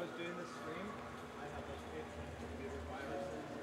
was doing this stream, I had like 15 computer viruses.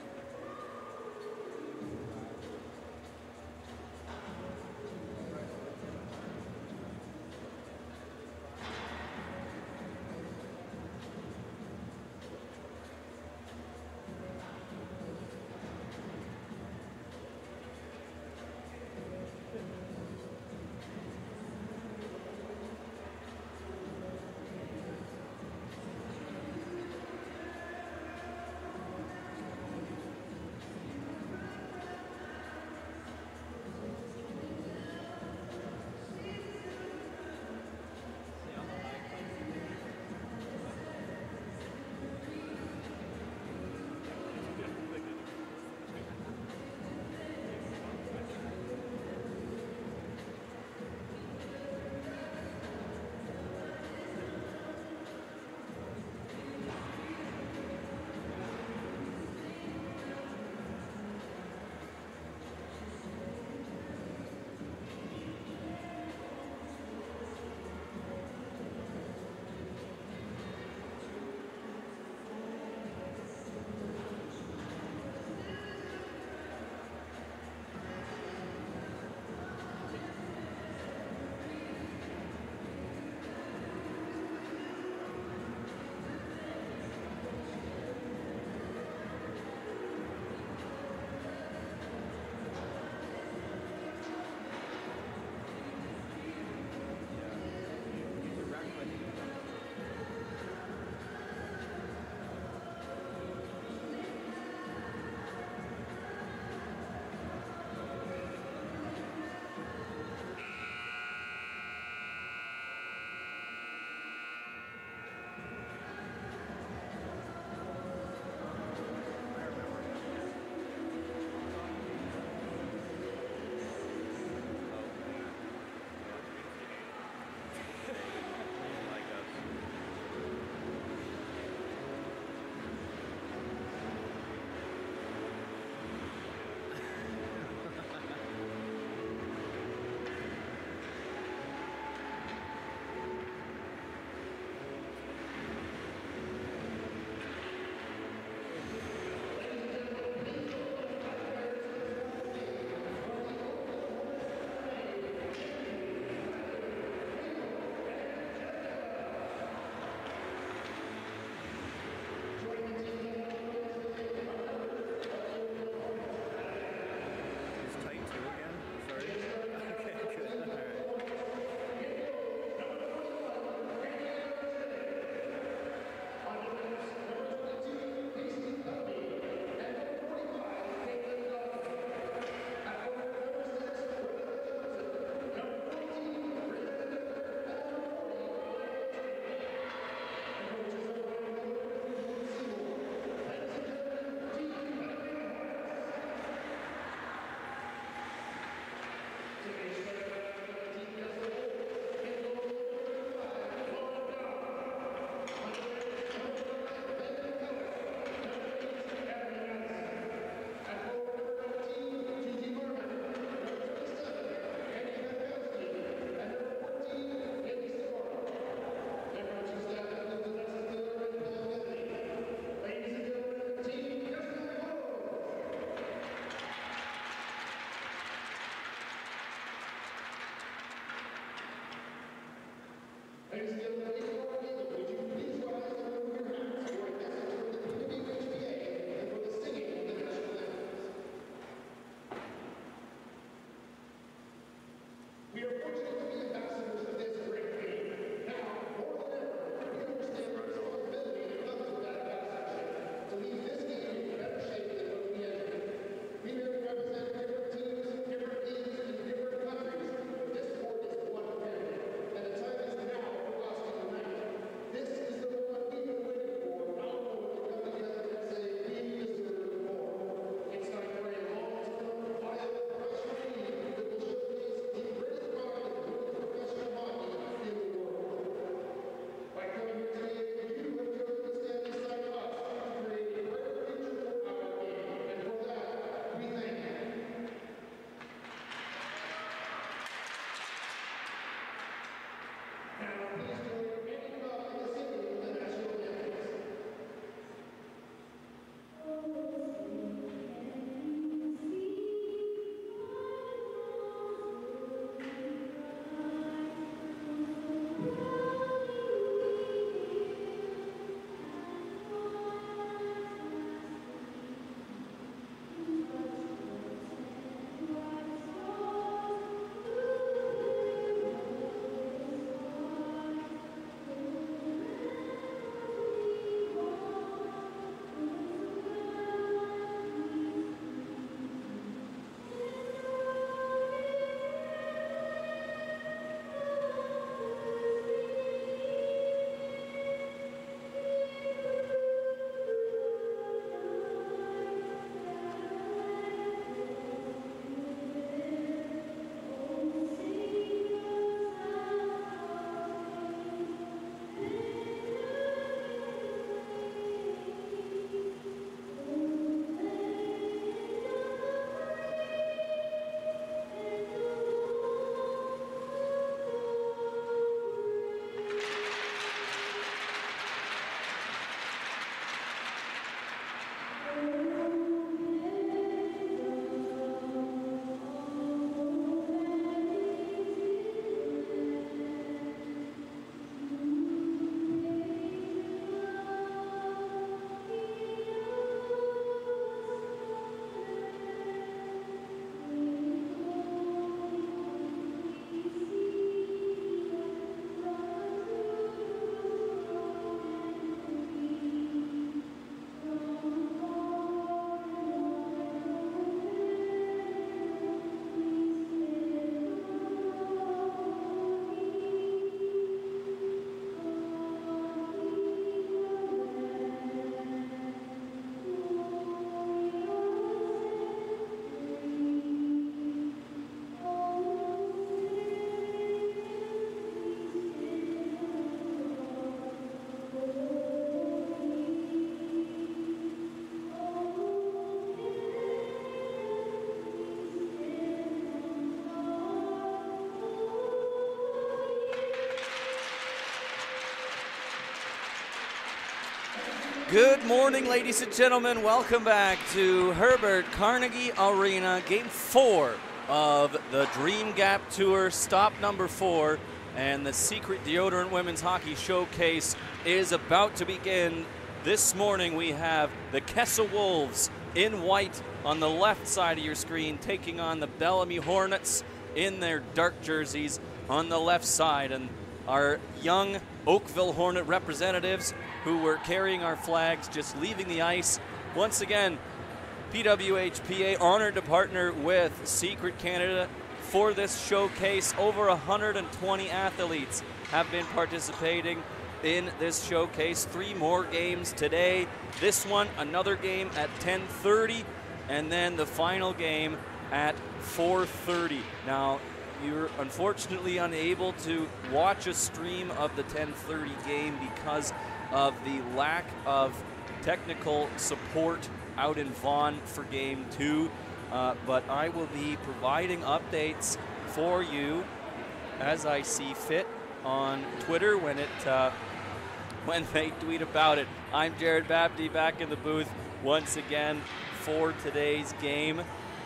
Good morning, ladies and gentlemen. Welcome back to Herbert Carnegie Arena, Game 4 of the Dream Gap Tour, stop number 4. And the Secret Deodorant Women's Hockey Showcase is about to begin. This morning we have the Kessel Wolves in white on the left side of your screen, taking on the Bellamy Hornets in their dark jerseys on the left side. And our young Oakville Hornet representatives who were carrying our flags just leaving the ice. Once again, PWHPA honored to partner with Secret Canada for this showcase. Over 120 athletes have been participating in this showcase. 3 more games today. This one, another game at 10:30, and then the final game at 4:30. Now, you're unfortunately unable to watch a stream of the 10:30 game because of the lack of technical support out in Vaughan for Game 2. But I will be providing updates for you as I see fit on Twitter when they tweet about it. I'm Jared Babty, back in the booth once again for today's game.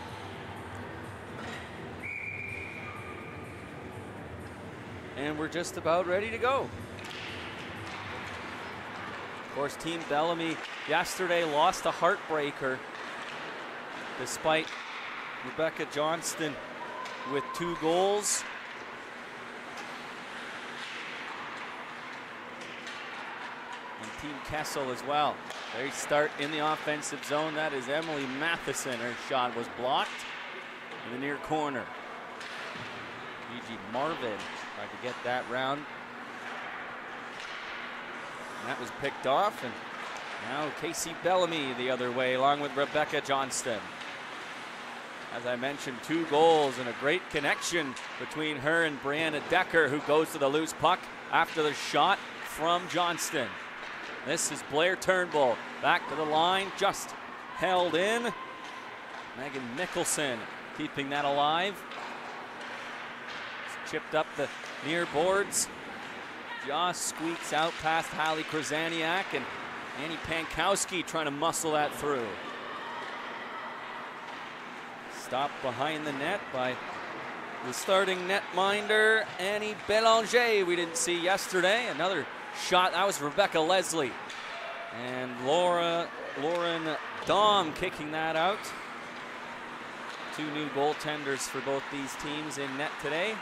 And we're just about ready to go. Of course, Team Bellamy yesterday lost a heartbreaker despite Rebecca Johnston with 2 goals. And Team Kessel as well. They start in the offensive zone. That is Emily Matheson. Her shot was blocked in the near corner. Gigi Marvin tried to get that round. And that was picked off, and now Casey Bellamy the other way, along with Rebecca Johnston. As I mentioned, 2 goals and a great connection between her and Brianna Decker, who goes to the loose puck after the shot from Johnston. This is Blair Turnbull, back to the line, just held in. Megan Mickelson keeping that alive. Chipped up the near boards. Just squeaks out past Hallie Krasaniak, and Annie Pankowski trying to muscle that through. Stopped behind the net by the starting netminder, Annie Belanger, we didn't see yesterday. Another shot, that was Rebecca Leslie. And Lauren Dahm kicking that out. 2 new goaltenders for both these teams in net today.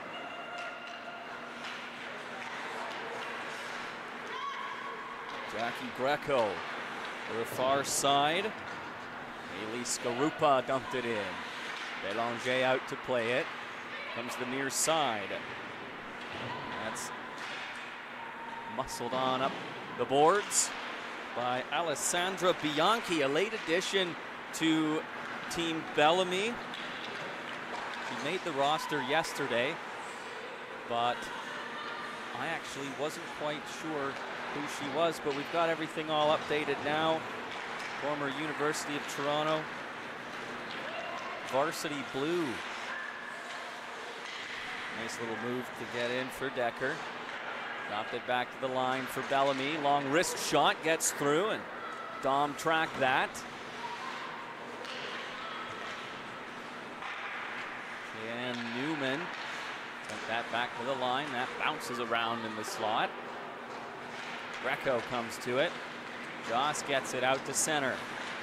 Jackie Greco to the far side. Haley Skarupa dumped it in. Belanger out to play it. Comes the near side. That's muscled on up the boards by Alessandra Bianchi, a late addition to Team Bellamy. She made the roster yesterday, but I actually wasn't quite sure who she was, but we've got everything all updated now. Former University of Toronto varsity blue. Nice little move to get in for Decker. Dropped it back to the line for Bellamy. Long wrist shot gets through, and Dom tracked that. And Newman sent that back to the line. That bounces around in the slot. Greco comes to it. Joss gets it out to center.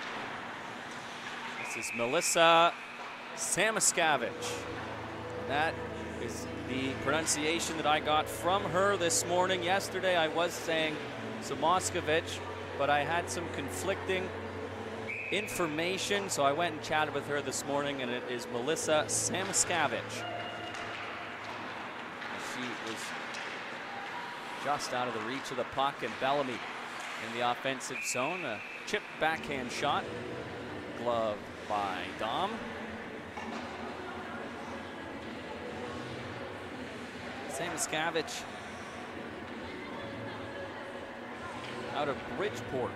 This is Melissa Samoskavich. That is the pronunciation that I got from her this morning. Yesterday I was saying Samoskavich, but I had some conflicting information, so I went and chatted with her this morning, and it is Melissa Samoskavich. She was just out of the reach of the puck, and Bellamy in the offensive zone. A chip backhand shot, gloved by Dom. Samoskavich out of Bridgeport.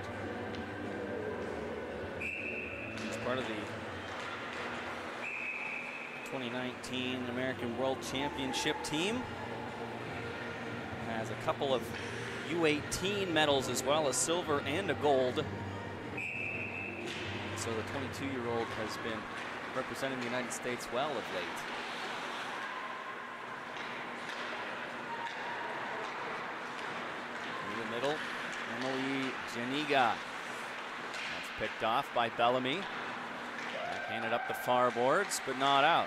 He's part of the 2019 American World Championship team. Has a couple of U18 medals as well, a silver and a gold. So the 22-year-old has been representing the United States well of late. In the middle, Emily Janiga. That's picked off by Bellamy. Handed up the far boards, but not out.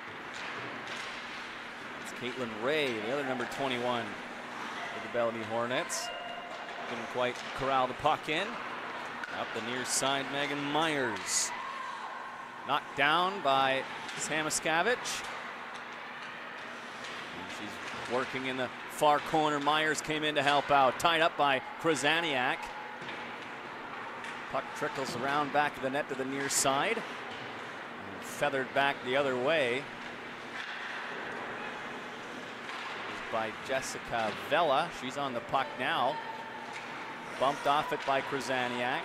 It's Caitlin Ray, the other number 21 for the Bellamy Hornets. Couldn't quite corral the puck in. Up the near side, Megan Myers. Knocked down by Samoskevich. She's working in the far corner. Myers came in to help out. Tied up by Krasaniak. Puck trickles around back of the net to the near side. And feathered back the other way by Jessica Vella. She's on the puck now. Bumped off it by Krasaniak.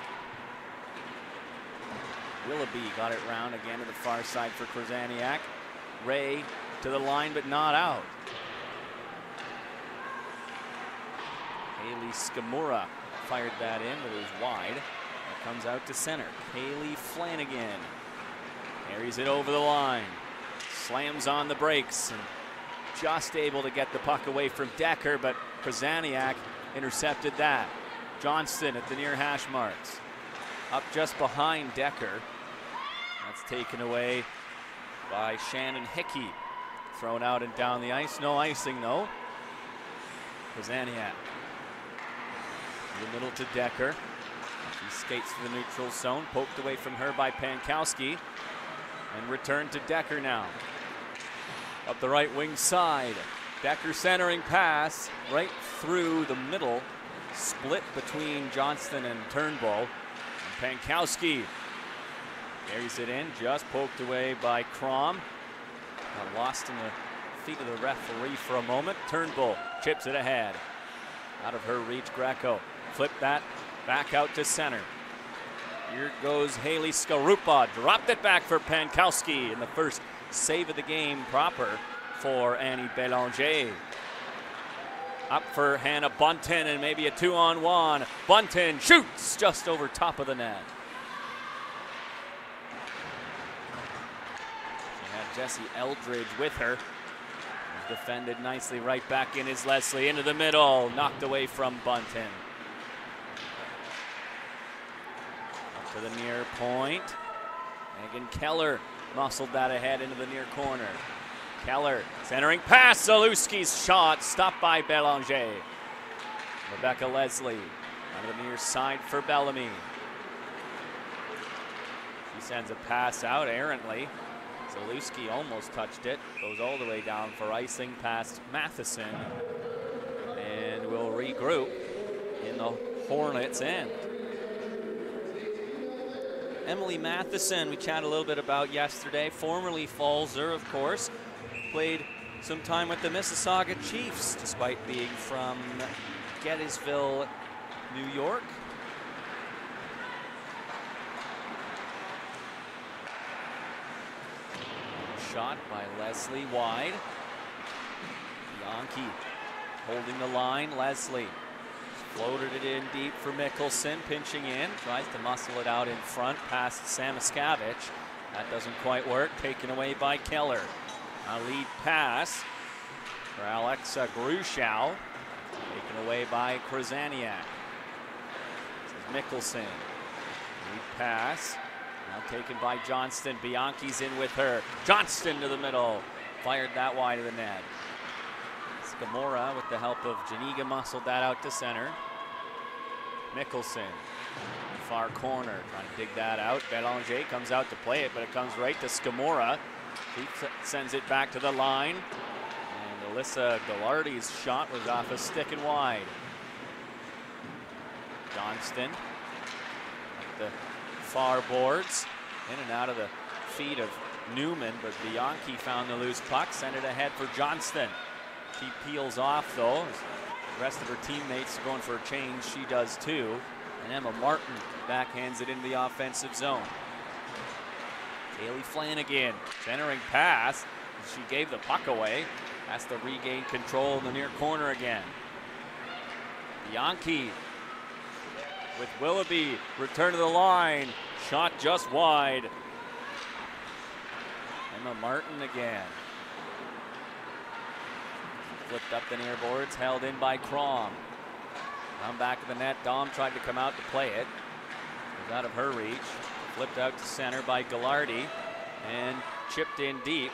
Willoughby got it round again to the far side for Krasaniak. Ray to the line, but not out. Haley Skamura fired that in, but it was wide. It comes out to center. Haley Flanagan carries it over the line. Slams on the brakes and just able to get the puck away from Decker, but Krasaniak intercepted that. Johnston at the near hash marks. Up just behind Decker. That's taken away by Shannon Hickey. Thrown out and down the ice. No icing though. Krasaniak. In the middle to Decker. She skates to the neutral zone. Poked away from her by Pankowski. And returned to Decker now. Up the right wing side. Decker centering pass right through the middle. Split between Johnston and Turnbull. And Pankowski carries it in, just poked away by Crom. Got lost in the feet of the referee for a moment. Turnbull chips it ahead. Out of her reach, Greco. Flip that back out to center. Here goes Haley Skarupa. Dropped it back for Pankowski in the first save of the game proper for Annie Belanger. Up for Hannah Bunton and maybe a 2-on-1. Bunton shoots just over top of the net. She had Jessie Eldridge with her. Defended nicely right back in is Leslie into the middle. Knocked away from Bunton. Up to the near point. Megan Keller muscled that ahead into the near corner. Keller centering pass. Zalewski's shot stopped by Belanger. Rebecca Leslie on the near side for Bellamy. She sends a pass out errantly. Zalewski almost touched it. Goes all the way down for icing past Matheson. And will regroup in the Hornets' end. Emily Matheson, we chatted a little bit about yesterday. Formerly Falzer, of course. Played some time with the Mississauga Chiefs, despite being from Gettysville, New York. Shot by Leslie wide. Bianchi holding the line. Leslie floated it in deep for Mickelson, pinching in. Tries to muscle it out in front past Samoskevich. That doesn't quite work. Taken away by Keller. A lead pass for Alexa Grushow. Taken away by Krasaniak. This is Mickelson. Lead pass. Now taken by Johnston. Bianchi's in with her. Johnston to the middle. Fired that wide of the net. Skamora with the help of Janiga muscled that out to center. Mickelson. Far corner. Trying to dig that out. Belanger comes out to play it, but it comes right to Skamora. He sends it back to the line. And Alyssa Gallardi's shot was off a stick and wide. Johnston at the far boards. In and out of the feet of Newman, but Bianchi found the loose puck. Sent it ahead for Johnston. She peels off though. The rest of her teammates are going for a change. She does too. And Emma Martin backhands it into the offensive zone. Haley Flanagan, centering pass. She gave the puck away. Has to regain control in the near corner again. Yankee with Willoughby, return to the line, shot just wide. Emma Martin again. Flipped up the near boards, held in by Crom. Down back of the net, Dom tried to come out to play it. It was out of her reach. Flipped out to center by Gallardi and chipped in deep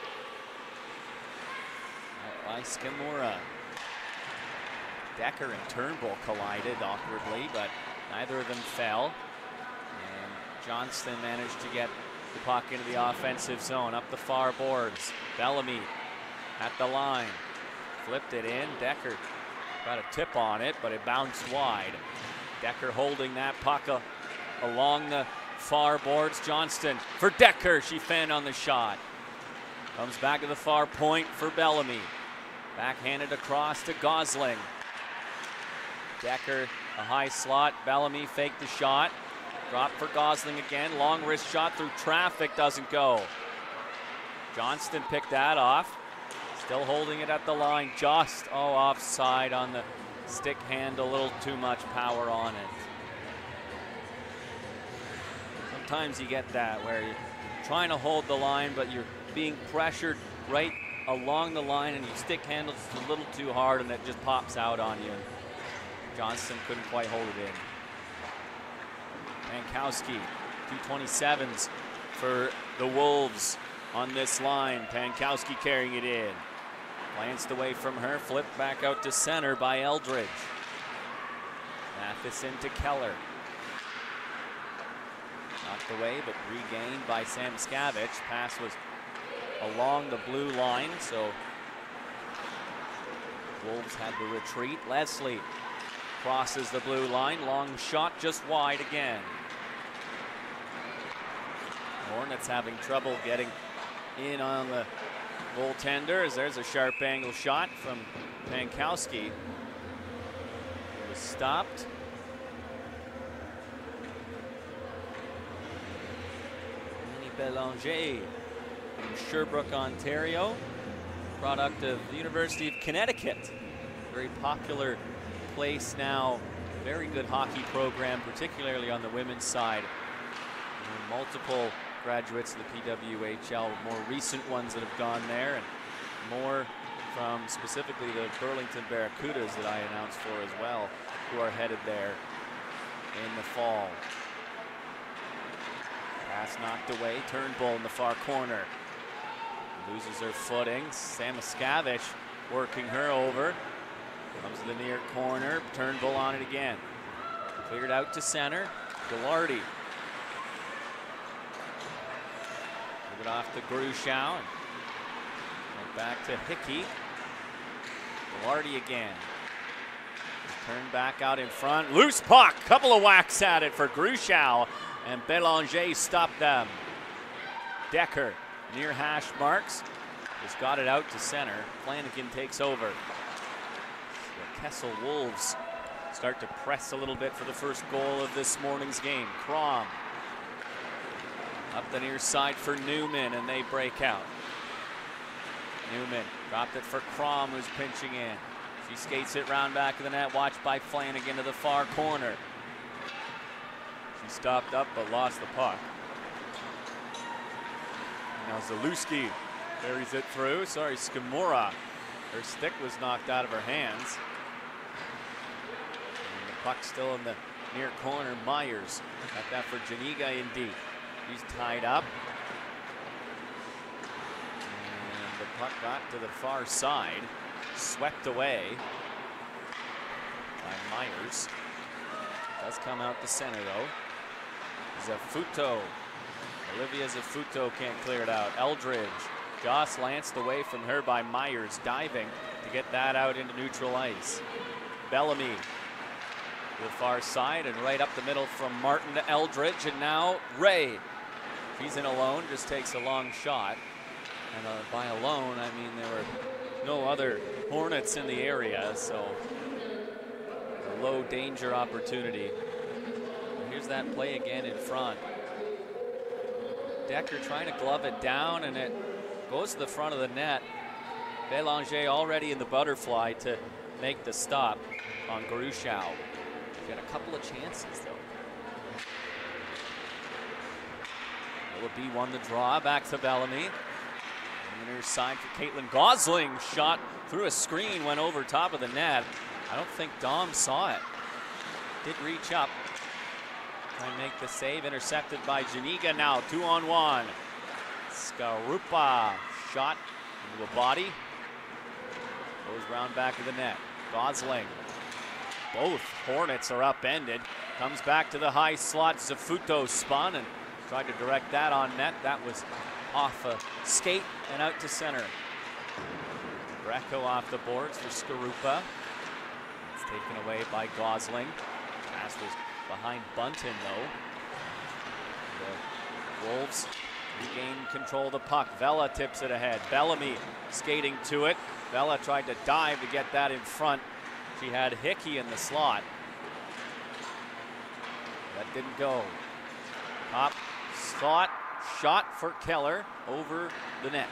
by Skimura. Decker and Turnbull collided awkwardly, but neither of them fell. And Johnston managed to get the puck into the offensive zone, up the far boards. Bellamy at the line, flipped it in. Decker got a tip on it, but it bounced wide. Decker holding that puck along the far boards. Johnston for Decker, she fanned on the shot. Comes back to the far point for Bellamy. Backhanded across to Gosling. Decker, a high slot. Bellamy faked the shot. Drop for Gosling again. Long wrist shot through traffic, doesn't go. Johnston picked that off. Still holding it at the line, just offside on the stick handle. A little too much power on it. Sometimes you get that where you're trying to hold the line, but you're being pressured right along the line and you stick handle just a little too hard and it just pops out on you. Johnston couldn't quite hold it in. Pankowski, 227s for the Wolves on this line. Pankowski carrying it in. Glanced away from her, flipped back out to center by Eldridge. Matheson to Keller. Knocked away, but regained by Sam Skavich. Pass was along the blue line, so Wolves had to retreat. Leslie crosses the blue line, long shot just wide again. Hornets having trouble getting in on the goaltender, as there's a sharp angle shot from Pankowski. It was stopped. Belanger from Sherbrooke, Ontario, product of the University of Connecticut. Very popular place now, very good hockey program, particularly on the women's side. Multiple graduates of the PWHL, more recent ones that have gone there, and more from specifically the Burlington Barracudas that I announced for as well, who are headed there in the fall. Pass knocked away, Turnbull in the far corner. Loses her footing, Samoskevich working her over. Comes to the near corner, Turnbull on it again. Cleared out to center, Gallardi. Move it off to Grushow and back to Hickey. Gallardi again. Turn back out in front, loose puck, couple of whacks at it for Grushow, and Belanger stopped them. Decker near hash marks, just got it out to center. Flanagan takes over. The Kessel Wolves start to press a little bit for the first goal of this morning's game. Crom up the near side for Newman, and they break out. Newman dropped it for Crom, who's pinching in. She skates it round back of the net, watched by Flanagan to the far corner. She stopped up but lost the puck. Now Zalewski buries it through. Sorry, Skimura. Her stick was knocked out of her hands. And the puck still in the near corner. Myers got that for Janiga in deep. He's tied up. And the puck got to the far side. Swept away by Myers. Does come out the center though. Zafuto. Olivia Zafuto can't clear it out. Eldridge. Joss lanced away from her by Myers, diving to get that out into neutral ice. Bellamy to the far side and right up the middle from Martin to Eldridge, and now Ray. She's in alone, just takes a long shot. And by alone, I mean there were no other Hornets in the area, so a low danger opportunity. And here's that play again in front. Decker trying to glove it down, and it goes to the front of the net. Belanger already in the butterfly to make the stop on Grushow. She had a couple of chances, though. Willoughby won the draw, back to Bellamy. Inner side for Caitlin Gosling. Shot through a screen, went over top of the net. I don't think Dom saw it. Did reach up. Try and make the save. Intercepted by Janiga now. 2-on-1. Skarupa. Shot into a body. Goes round back of the net. Gosling. Both Hornets are upended. Comes back to the high slot. Zafuto spun and tried to direct that on net. That was off a skate and out to center. Greco off the boards for Skarupa. It's taken away by Gosling. Pass was behind Bunton, though. The Wolves regain control of the puck. Vela tips it ahead. Bellamy skating to it. Vela tried to dive to get that in front. She had Hickey in the slot. That didn't go. Top slot. Shot for Keller over the net.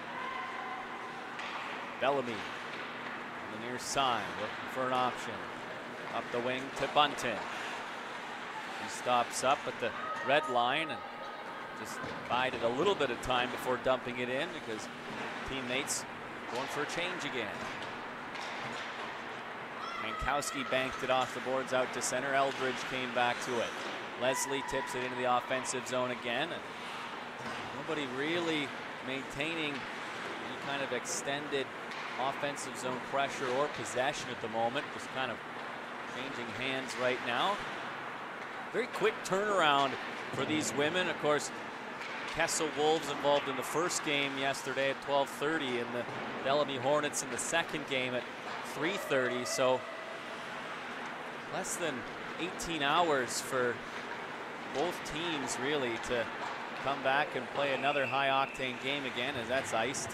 Bellamy on the near side, looking for an option. Up the wing to Bunton. He stops up at the red line and just bided a little bit of time before dumping it in because teammates going for a change again. Mankowski banked it off the boards out to center. Eldridge came back to it. Leslie tips it into the offensive zone again. And nobody really maintaining any kind of extended offensive zone pressure or possession at the moment. Just kind of changing hands right now. Very quick turnaround for these women. Of course, Kessel Wolves involved in the first game yesterday at 12:30 and the Bellamy Hornets in the second game at 3:30. So less than 18 hours for both teams really to come back and play another high octane game again as that's iced.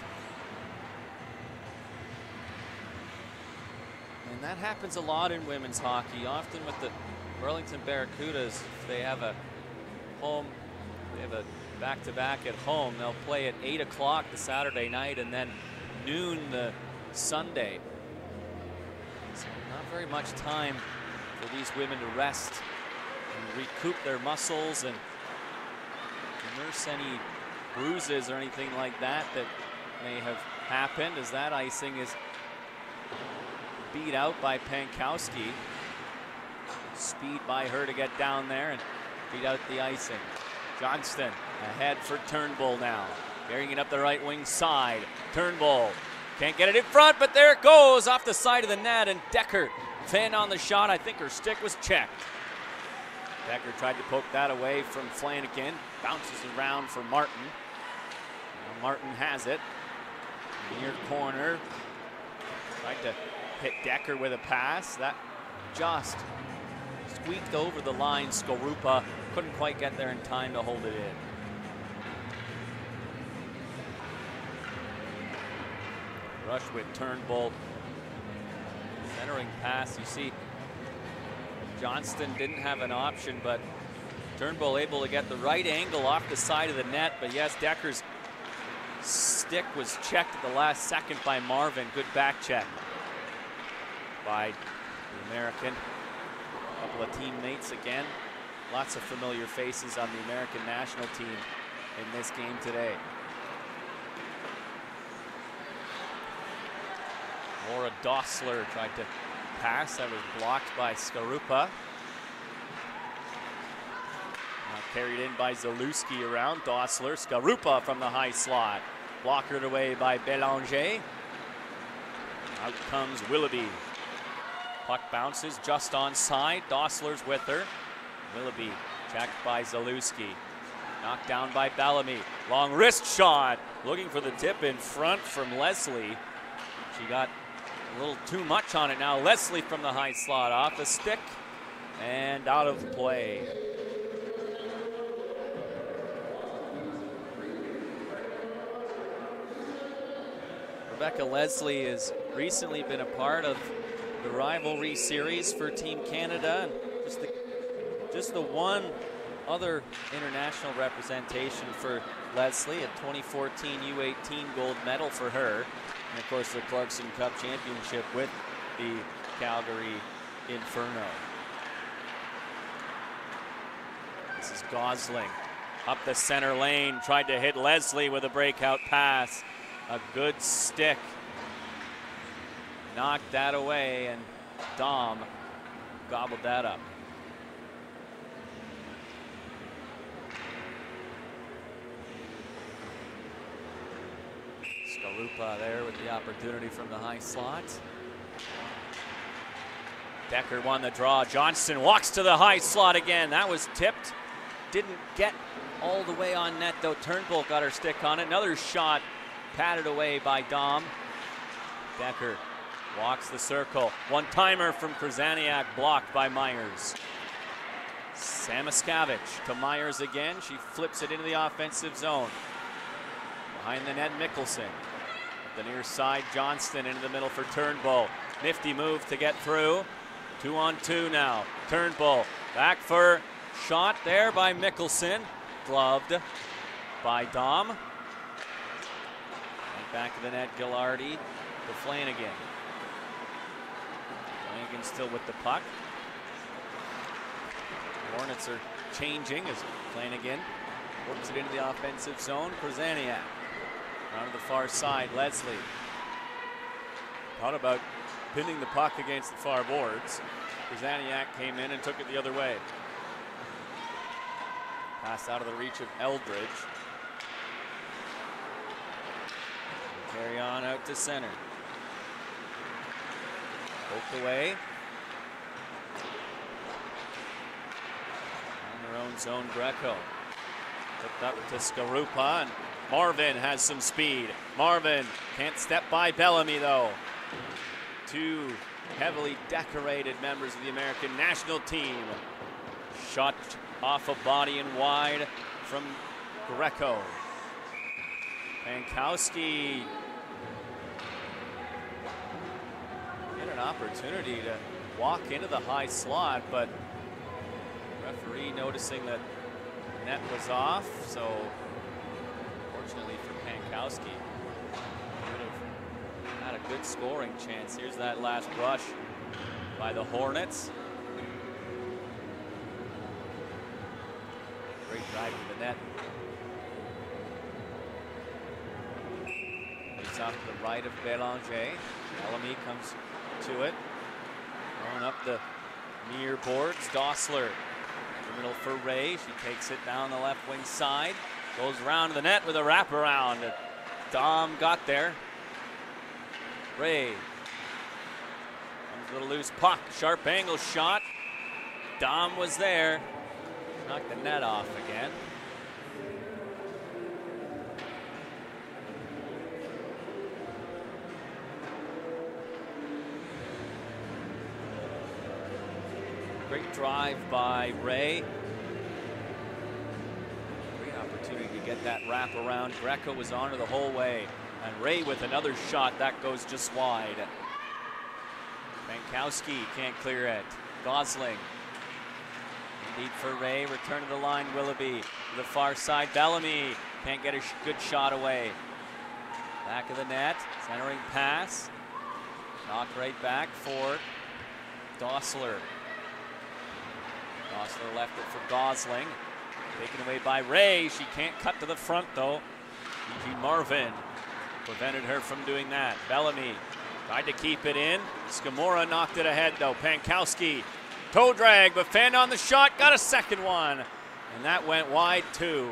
And that happens a lot in women's hockey. Often with the Burlington Barracudas, if they have a home, they have a back-to-back at home, they'll play at 8 o'clock the Saturday night and then noon the Sunday. So not very much time for these women to rest and recoup their muscles and nurse any bruises or anything like that that may have happened, as that icing is beat out by Pankowski. Speed by her to get down there and beat out the icing. Johnston ahead for Turnbull now. Carrying it up the right wing side. Turnbull can't get it in front, but there it goes off the side of the net, and Decker thin on the shot. I think her stick was checked. Decker tried to poke that away from Flanagan. Bounces around for Martin. Now Martin has it. Near corner. Tried to hit Decker with a pass. That just squeaked over the line. Skarupa couldn't quite get there in time to hold it in. Rush with Turnbull. Centering pass. You see Johnston didn't have an option, but Turnbull able to get the right angle off the side of the net. But yes, Decker's stick was checked at the last second by Marvin. Good back check by the American. A couple of teammates again. Lots of familiar faces on the American national team in this game today. Laura Dossler tried to pass. That was blocked by Skarupa. Now carried in by Zalewski around Dossler. Skarupa from the high slot. Blockered away by Belanger. Out comes Willoughby. Puck bounces just onside. Dossler's with her. Willoughby checked by Zalewski. Knocked down by Bellamy. Long wrist shot. Looking for the tip in front from Leslie. She got a little too much on it now. Leslie from the high slot off the stick and out of play. Rebecca Leslie has recently been a part of the rivalry series for Team Canada. And just the one other international representation for Leslie, a 2014 U18 gold medal for her. And of course the Clarkson Cup Championship with the Calgary Inferno. This is Gosling up the center lane, tried to hit Leslie with a breakout pass. A good stick. Knocked that away, and Dom gobbled that up. Skarupa there with the opportunity from the high slot. Decker won the draw. Johnston walks to the high slot again. That was tipped. Didn't get all the way on net though. Turnbull got her stick on it. Another shot patted away by Dom. Decker walks the circle. One-timer from Krasaniak, blocked by Myers. Samoskevich to Myers again. She flips it into the offensive zone. Behind the net, Mickelson. The near side, Johnston into the middle for Turnbull. Nifty move to get through. 2-on-2 now. Turnbull back for shot there by Mickelson. Gloved by Dom. And back of the net, Gillardi to Flanagan. Flanagan still with the puck. Hornets are changing as Flanagan works it into the offensive zone. Krasaniak around to the far side. Leslie thought about pinning the puck against the far boards. Krasaniak came in and took it the other way. Pass out of the reach of Eldridge. Carry on out to center. Poked away. On their own zone, Greco. Hooked up to Skarupa, and Marvin has some speed. Marvin can't step by Bellamy though. Two heavily decorated members of the American national team. Shot off a body and wide from Greco. Pankowski had an opportunity to walk into the high slot, but referee noticing that net was off, so fortunately for Pankowski, would have had a good scoring chance. Here's that last rush by the Hornets. Great drive to the net. It's off to the right of Belanger. Bellamy comes to it. Throwing up the near boards. Dossler in the middle for Ray. She takes it down the left wing side. Goes around the net with a wraparound. Dom got there. Ray. Comes with a loose puck. Sharp angle shot. Dom was there. Knocked the net off again. Great drive by Ray. Great opportunity to get that wrap around. Greco was on her the whole way. And Ray with another shot that goes just wide. Pankowski can't clear it. Gosling. Lead for Ray, return to the line, Willoughby. To the far side, Bellamy can't get a good shot away. Back of the net, centering pass. Knocked right back for Dossler. Dossler left it for Gosling. Taken away by Ray. She can't cut to the front though. E.G. Marvin prevented her from doing that. Bellamy tried to keep it in. Scamora knocked it ahead though. Pankowski. Toe drag, but Fenn on the shot, got a second one. And that went wide too.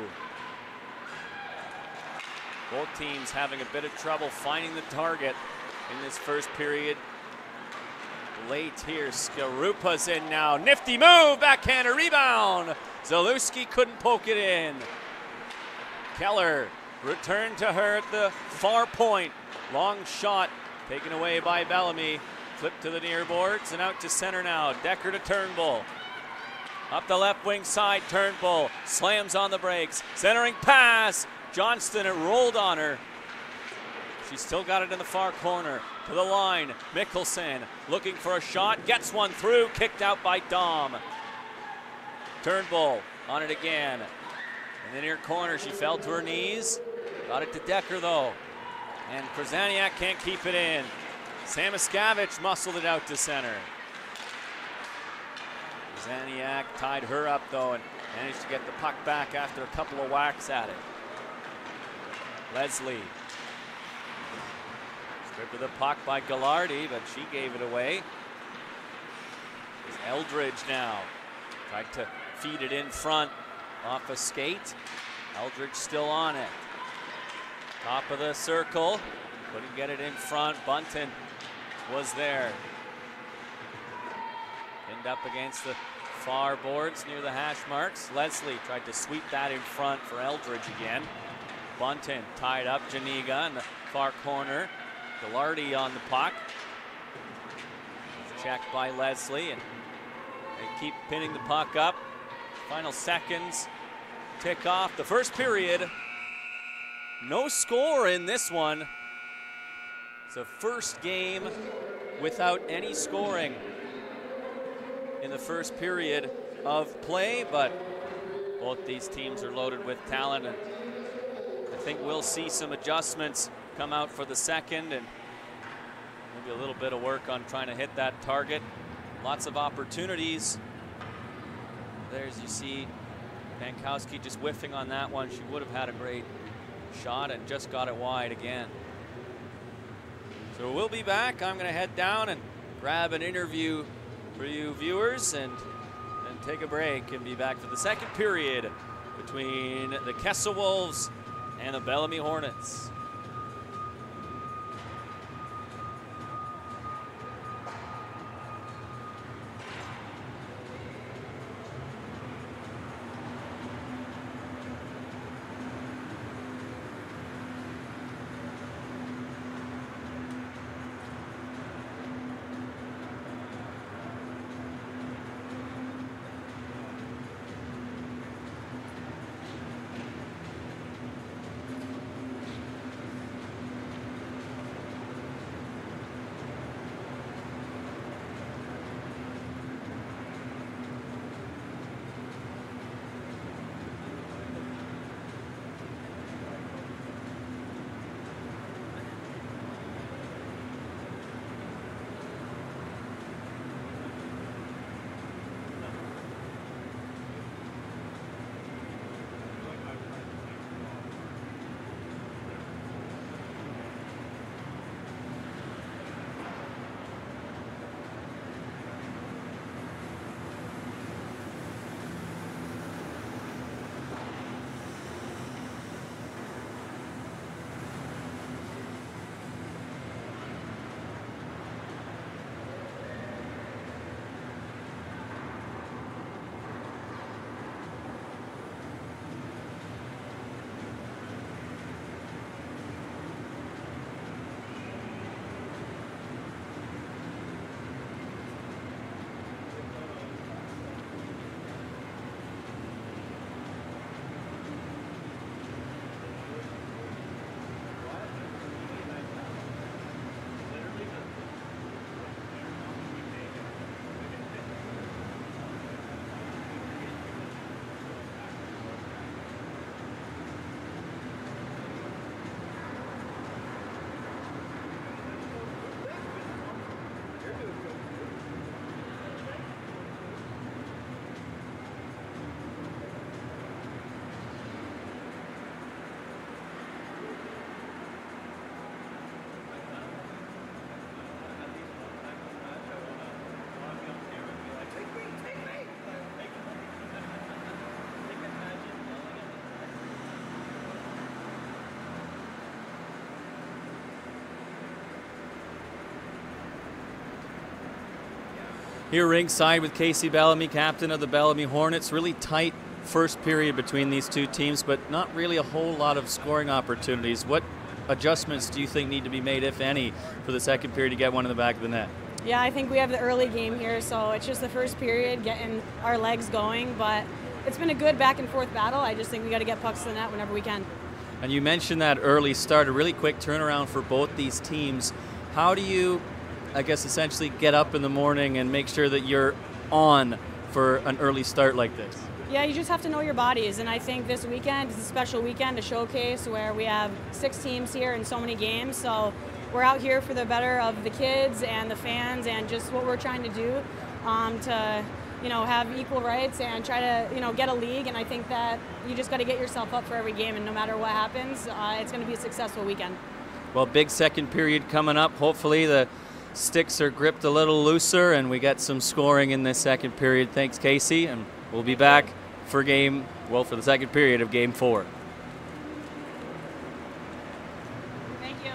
Both teams having a bit of trouble finding the target in this first period. Late here, Skarupa's in now. Nifty move, backhander rebound. Zalewski couldn't poke it in. Keller returned to her at the far point. Long shot taken away by Bellamy. Flip to the near boards and out to center now. Decker to Turnbull. Up the left wing side, Turnbull slams on the brakes. Centering pass. Johnston, it rolled on her. She's still got it in the far corner. To the line, Mickelson looking for a shot. Gets one through, kicked out by Dom. Turnbull on it again. In the near corner, she fell to her knees. Got it to Decker though. And Krasaniak can't keep it in. Samoskevich muscled it out to center. Krasaniak tied her up though, and Managed to get the puck back after a couple of whacks at it. Leslie. Stripped of the puck by Gallardi, but she gave it away. It's Eldridge now. Tried to feed it in front off a skate. Eldridge still on it. Top of the circle. Couldn't get it in front. Bunton was there. Pinned up against the far boards near the hash marks. Leslie tried to sweep that in front for Eldridge again. Bunton tied up Janiga in the far corner. Gallardi on the puck. Checked by Leslie, and they keep pinning the puck up. Final seconds tick off the first period. No score in this one. It's the first game without any scoring in the first period of play, but both these teams are loaded with talent, and I think we'll see some adjustments come out for the second, and maybe a little bit of work on trying to hit that target. Lots of opportunities. There's, you see, Pankowski just whiffing on that one. She would have had a great shot and just got it wide again. So we'll be back. I'm going to head down and grab an interview for you viewers and take a break and be back for the second period between the Kessel Wolves and the Bellamy Hornets. Here ringside with Casey Bellamy, captain of the Bellamy Hornets. Really tight first period between these two teams, but not really a whole lot of scoring opportunities. What adjustments do you think need to be made, if any, for the second period to get one in the back of the net? Yeah, I think we have the early game here, so it's just the first period getting our legs going, but it's been a good back and forth battle. I just think we got to get pucks to the net whenever we can. And you mentioned that early start, a really quick turnaround for both these teams. How do you, I guess, essentially get up in the morning and make sure that you're on for an early start like this? Yeah, you just have to know your bodies, and I think this weekend is a special weekend to showcase where we have 6 teams here and so many games, so we're out here for the better of the kids and the fans and just what we're trying to do to have equal rights and try to, get a league. And I think that you just got to get yourself up for every game, and no matter what happens, it's going to be a successful weekend. Well, big second period coming up. Hopefully the sticks are gripped a little looser and we get some scoring in this second period. Thanks, Casey, and we'll be back for the second period of Game 4. Thank you.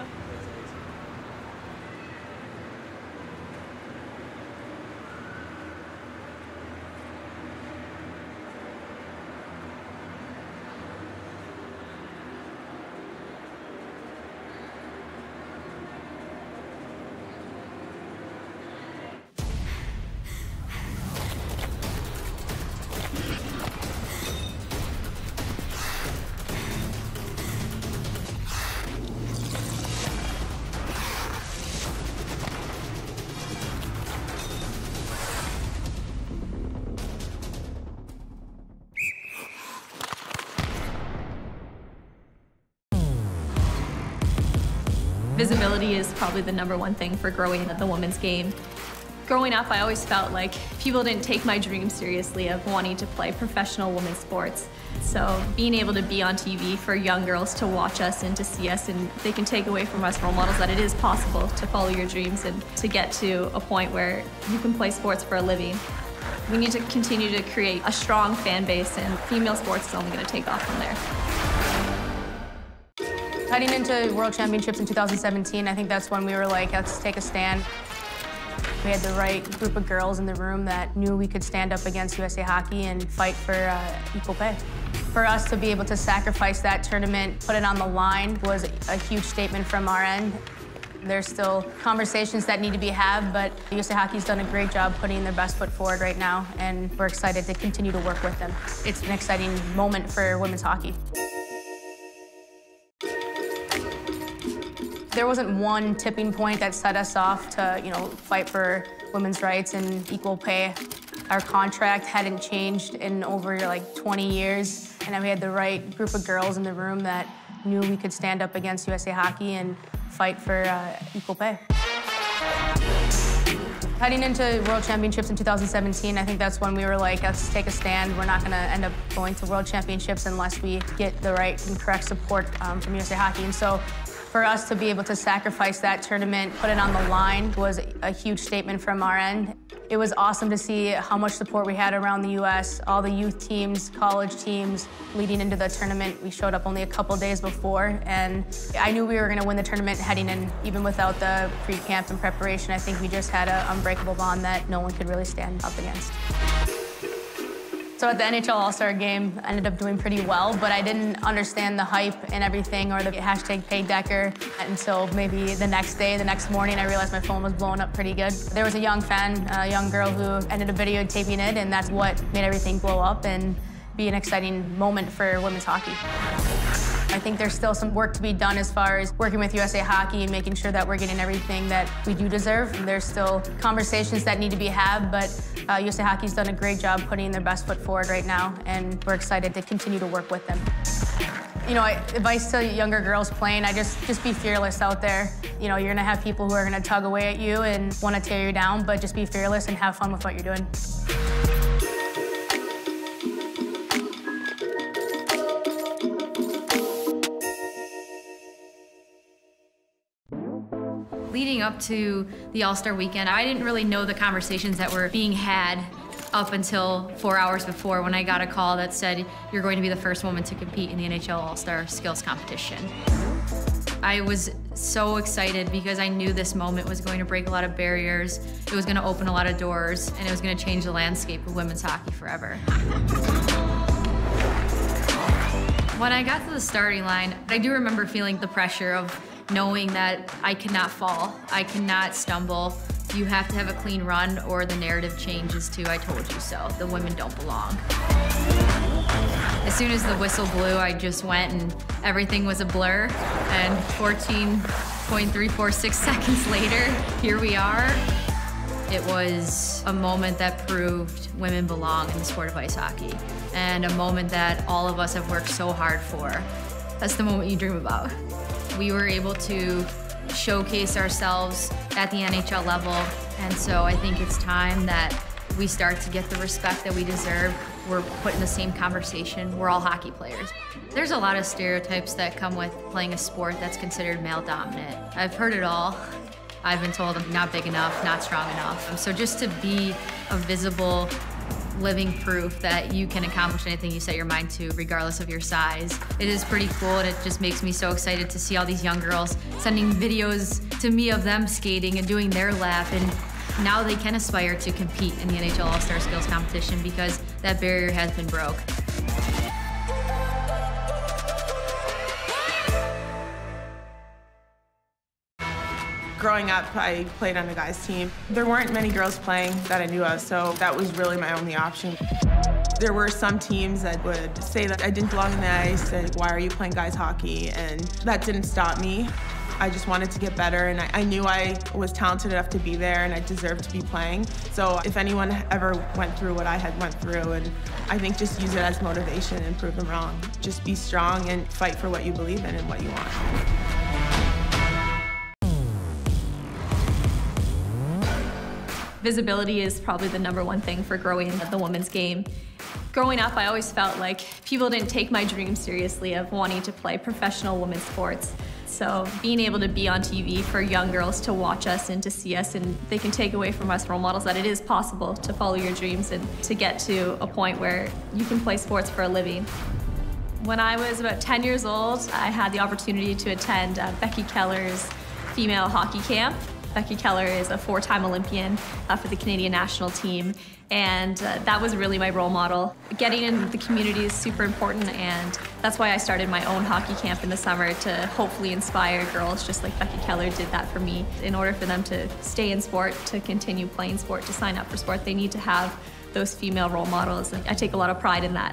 Visibility is probably the #1 thing for growing the women's game. Growing up, I always felt like people didn't take my dream seriously of wanting to play professional women's sports. So being able to be on TV for young girls to watch us and to see us, and they can take away from us role models that it is possible to follow your dreams and to get to a point where you can play sports for a living. We need to continue to create a strong fan base, and female sports is only going to take off from there. Heading into World Championships in 2017, I think that's when we were like, let's take a stand. We had the right group of girls in the room that knew we could stand up against USA Hockey and fight for equal pay. For us to be able to sacrifice that tournament, put it on the line, was a huge statement from our end. There's still conversations that need to be had, but USA Hockey's done a great job putting their best foot forward right now, and we're excited to continue to work with them. It's an exciting moment for women's hockey. There wasn't one tipping point that set us off to, fight for women's rights and equal pay. Our contract hadn't changed in over 20 years, and we had the right group of girls in the room that knew we could stand up against USA Hockey and fight for equal pay. Heading into World Championships in 2017, I think that's when we were like, let's take a stand. We're not going to end up going to World Championships unless we get the right and correct support from USA Hockey. And so for us to be able to sacrifice that tournament, put it on the line, was a huge statement from our end. It was awesome to see how much support we had around the U.S., all the youth teams, college teams leading into the tournament. We showed up only a couple days before, and I knew we were going to win the tournament heading in, even without the pre-camp and preparation. I think we just had an unbreakable bond that no one could really stand up against. So at the NHL All-Star game, I ended up doing pretty well, but I didn't understand the hype and everything, or the #PayDecker until maybe the next day, the next morning, I realized my phone was blowing up pretty good. There was a young fan, a young girl who ended up videotaping it, and that's what made everything blow up and be an exciting moment for women's hockey. I think there's still some work to be done as far as working with USA Hockey and making sure that we're getting everything that we do deserve. And there's still conversations that need to be had, but USA Hockey's done a great job putting their best foot forward right now, and we're excited to continue to work with them. Advice to younger girls playing, just be fearless out there. You're gonna have people who are gonna tug away at you and wanna tear you down, but just be fearless and have fun with what you're doing. Leading up to the All-Star weekend, I didn't really know the conversations that were being had up until 4 hours before, when I got a call that said, you're going to be the first woman to compete in the NHL All-Star skills competition. I was so excited because I knew this moment was going to break a lot of barriers, it was going to open a lot of doors, and it was going to change the landscape of women's hockey forever. When I got to the starting line, I do remember feeling the pressure of knowing that I cannot fall, I cannot stumble. You have to have a clean run or the narrative changes to "I told you so." The women don't belong. As soon as the whistle blew, I just went and everything was a blur. And 14.346 seconds later, here we are. It was a moment that proved women belong in the sport of ice hockey, and a moment that all of us have worked so hard for. That's the moment you dream about. We were able to showcase ourselves at the NHL level, and so I think it's time that we start to get the respect that we deserve. We're put in the same conversation. We're all hockey players. There's a lot of stereotypes that come with playing a sport that's considered male dominant. I've heard it all. I've been told I'm not big enough, not strong enough. So just to be a visible, living proof that you can accomplish anything you set your mind to, regardless of your size, it is pretty cool, and it just makes me so excited to see all these young girls sending videos to me of them skating and doing their lap, and now they can aspire to compete in the NHL All-Star Skills Competition because that barrier has been broke. Growing up, I played on a guys' team. There weren't many girls playing that I knew of, so that was really my only option. There were some teams that would say that I didn't belong on the ice, like, why are you playing guys hockey? And that didn't stop me. I just wanted to get better, and I knew I was talented enough to be there and I deserved to be playing. So if anyone ever went through what I had went through, and I think just use it as motivation and prove them wrong. Just be strong and fight for what you believe in and what you want. Visibility is probably the #1 thing for growing the women's game. Growing up, I always felt like people didn't take my dream seriously of wanting to play professional women's sports. So being able to be on TV for young girls to watch us and to see us, and they can take away from us role models that it is possible to follow your dreams and to get to a point where you can play sports for a living. When I was about 10 years old, I had the opportunity to attend Becky Keller's female hockey camp. Becky Keller is a 4-time Olympian for the Canadian national team, and that was really my role model. Getting in the community is super important, and that's why I started my own hockey camp in the summer to hopefully inspire girls just like Becky Keller did that for me. In order for them to stay in sport, to continue playing sport, to sign up for sport, they need to have those female role models, and I take a lot of pride in that.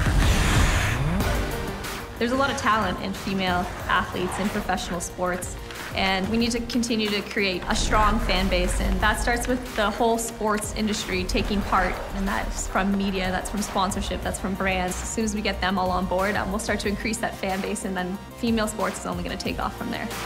There's a lot of talent in female athletes in professional sports, and we need to continue to create a strong fan base, and that starts with the whole sports industry taking part, and that's from media, that's from sponsorship, that's from brands. As soon as we get them all on board, we'll start to increase that fan base, and then female sports is only going to take off from there.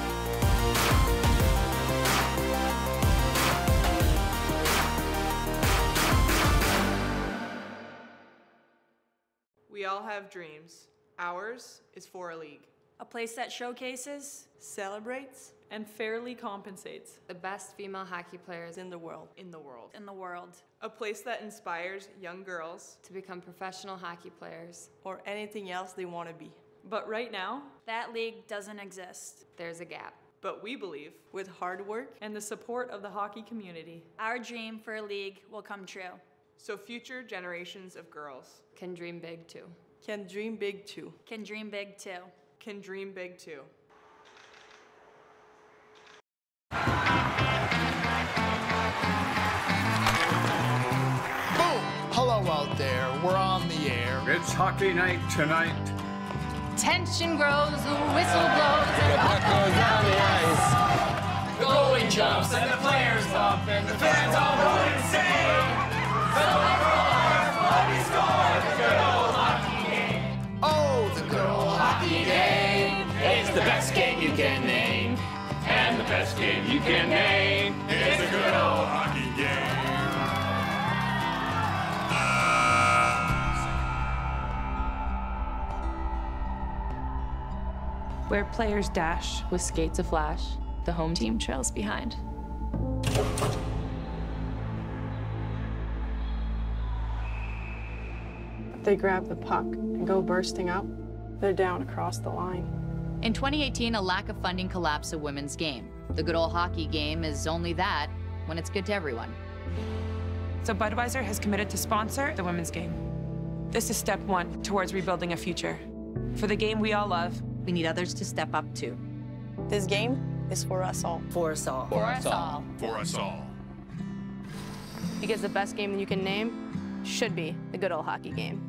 We all have dreams. Ours is for a league. A place that showcases, celebrates, and fairly compensates the best female hockey players in the world. In the world. A place that inspires young girls to become professional hockey players. Or anything else they want to be. But right now, that league doesn't exist. There's a gap. But we believe, with hard work and the support of the hockey community, our dream for a league will come true. So future generations of girls can dream big too. Can dream big too. Can dream big too. Can dream big too. Boom! Hello out there. We're on the air. It's hockey night tonight. Tension grows, the whistle blows, and the puck goes down the ice. The goalie jumps and the players bump and the fans all go insane. So everyone, what we score, the good old hockey game. Oh, the good old hockey game. It's the best game you can name. And the best game you can name is the good old hockey game. Where players dash with skates aflash, the home team trails behind. They grab the puck and go bursting up, they're down across the line. In 2018, a lack of funding collapsed the women's game. The good old hockey game is only that when it's good to everyone. So Budweiser has committed to sponsor the women's game. This is step one towards rebuilding a future. For the game we all love, we need others to step up too. This game is for us all. For us all. For us all. For us all. Because the best game you can name should be the good old hockey game.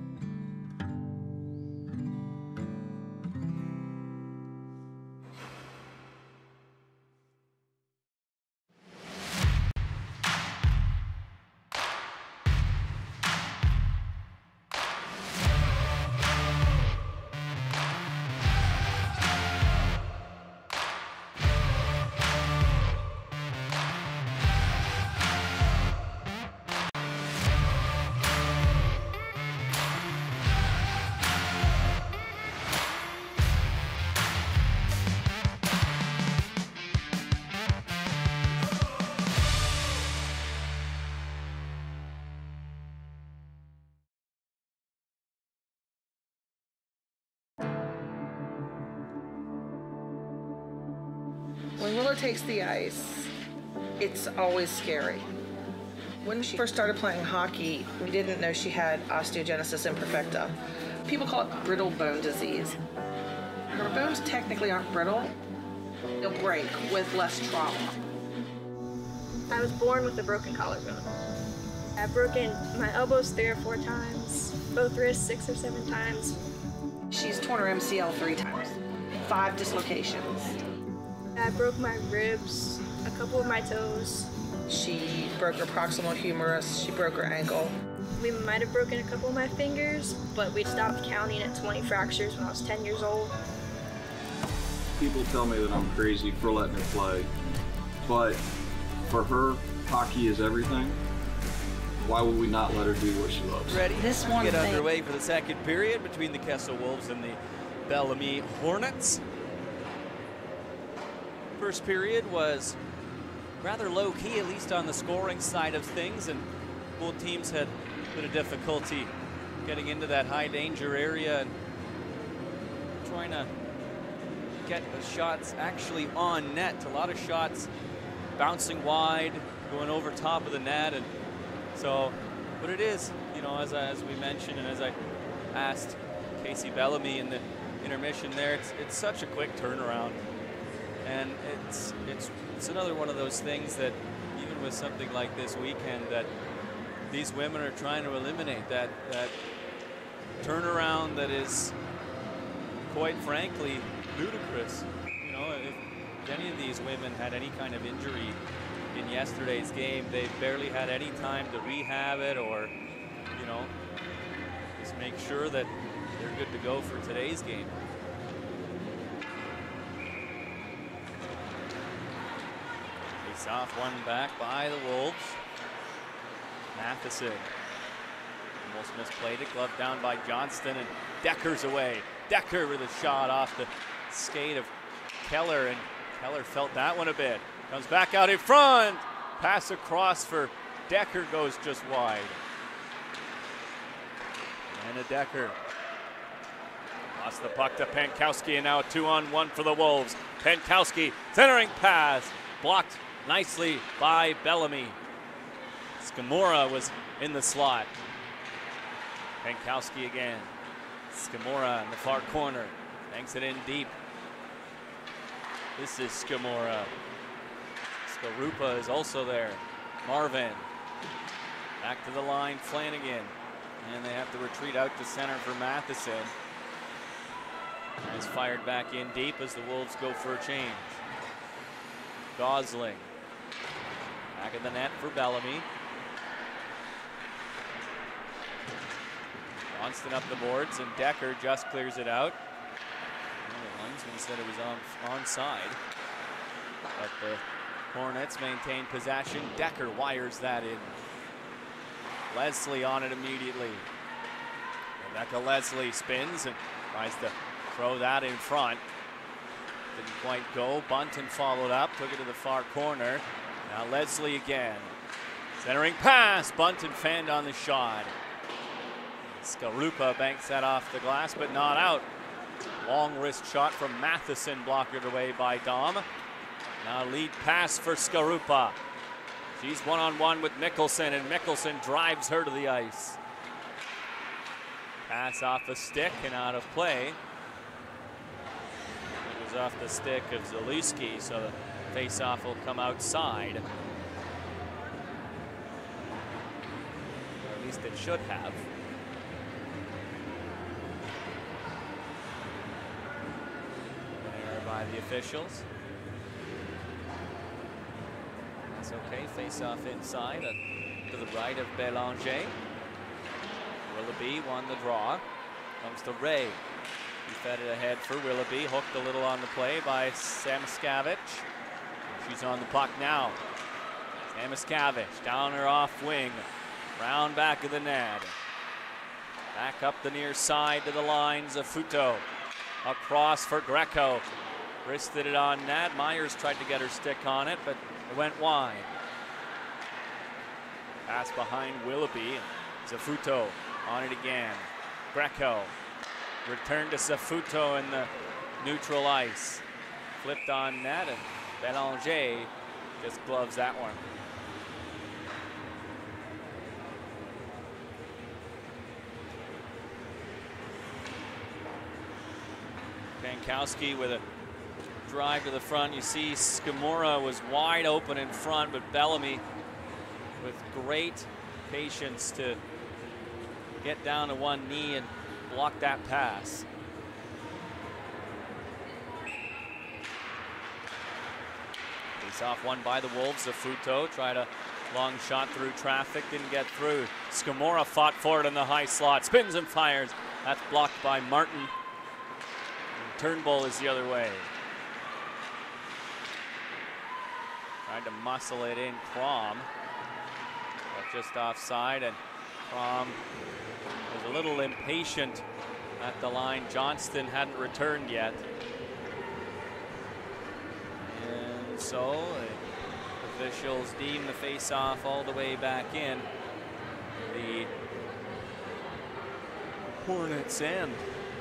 When Willow takes the ice, it's always scary. When she first started playing hockey, we didn't know she had osteogenesis imperfecta. People call it brittle bone disease. Her bones technically aren't brittle. They'll break with less trauma. I was born with a broken collarbone. I've broken my elbows 3 or 4 times, both wrists 6 or 7 times. She's torn her MCL 3 times, 5 dislocations. I broke my ribs, a couple of my toes. She broke her proximal humerus, she broke her ankle. We might have broken a couple of my fingers, but we stopped counting at 20 fractures when I was 10 years old. People tell me that I'm crazy for letting her play, but for her, hockey is everything. Why would we not let her do what she loves? Ready to get underway for the second period between the Kessel Wolves and the Bellamy Hornets. First period was rather low-key, at least on the scoring side of things, and both teams had a bit of difficulty getting into that high-danger area and trying to get the shots actually on net. A lot of shots bouncing wide, going over top of the net, and so, but it is, you know, as we mentioned and as I asked Casey Bellamy in the intermission there, it's such a quick turnaround, and it's another one of those things that even with something like this weekend that these women are trying to eliminate, that turnaround that is quite frankly ludicrous. You know, if any of these women had any kind of injury in yesterday's game, they barely had any time to rehab it or, you know, just make sure that they're good to go for today's game. Face off, one back by the Wolves. Matheson almost misplayed it, glove down by Johnston, and Decker's away. Decker with a shot off the skate of Keller, and Keller felt that one a bit. Comes back out in front. Pass across for Decker, goes just wide. And a Decker. Lost the puck to Pankowski, and now a 2-on-1 for the Wolves. Pankowski, centering pass. Blocked nicely by Bellamy. Scamora was in the slot. Pankowski again. Scamora in the far corner. Banks it in deep. This is Scamora. Skarupa is also there. Marvin. Back to the line, Flanagan. And they have to retreat out to center for Matheson. Is fired back in deep as the Wolves go for a change. Gosling. Back of the net for Bellamy. Johnston up the boards, and Decker just clears it out. The linesman said it was onside. But the Hornets maintain possession. Decker wires that in. Leslie on it immediately. Rebecca Leslie spins and tries to throw that in front. Didn't quite go. Bunton followed up, took it to the far corner. Now Leslie again. Centering pass. Bunton fanned on the shot. Skarupa banks that off the glass, but not out. Long wrist shot from Matheson, blocked away by Dom. Now lead pass for Skarupa. She's one-on-one with Mickelson, and Mickelson drives her to the ice. Pass off the stick and out of play. It was off the stick of Zalewski, so the face-off will come outside. Or at least it should have. There by the officials. That's okay, face-off inside to the right of Belanger. Willoughby won the draw. Comes to Ray. He fed it ahead for Willoughby. Hooked a little on the play by Samoskevich. She's on the puck now. Samoskevich down her off wing. Round back of the net. Back up the near side to the lines of Futo. Across for Greco. Wristed it on net. Myers tried to get her stick on it, but it went wide. Pass behind Willoughby. Zafuto on it again. Greco. Return to Zafuto in the neutral ice. Flipped on net, and Bellamy just gloves that one. Pankowski with a drive to the front. You see Skimura was wide open in front, but Bellamy with great patience to get down to one knee and block that pass. Face off won by the Wolves. Zafuto tried a long shot through traffic, didn't get through. Skimura fought for it in the high slot, spins and fires. That's blocked by Martin. And Turnbull is the other way. Tried to muscle it in Crom, but just offside, and Crom was a little impatient at the line. Johnston hadn't returned yet. And so the officials deem the face-off all the way back in. The Hornets end.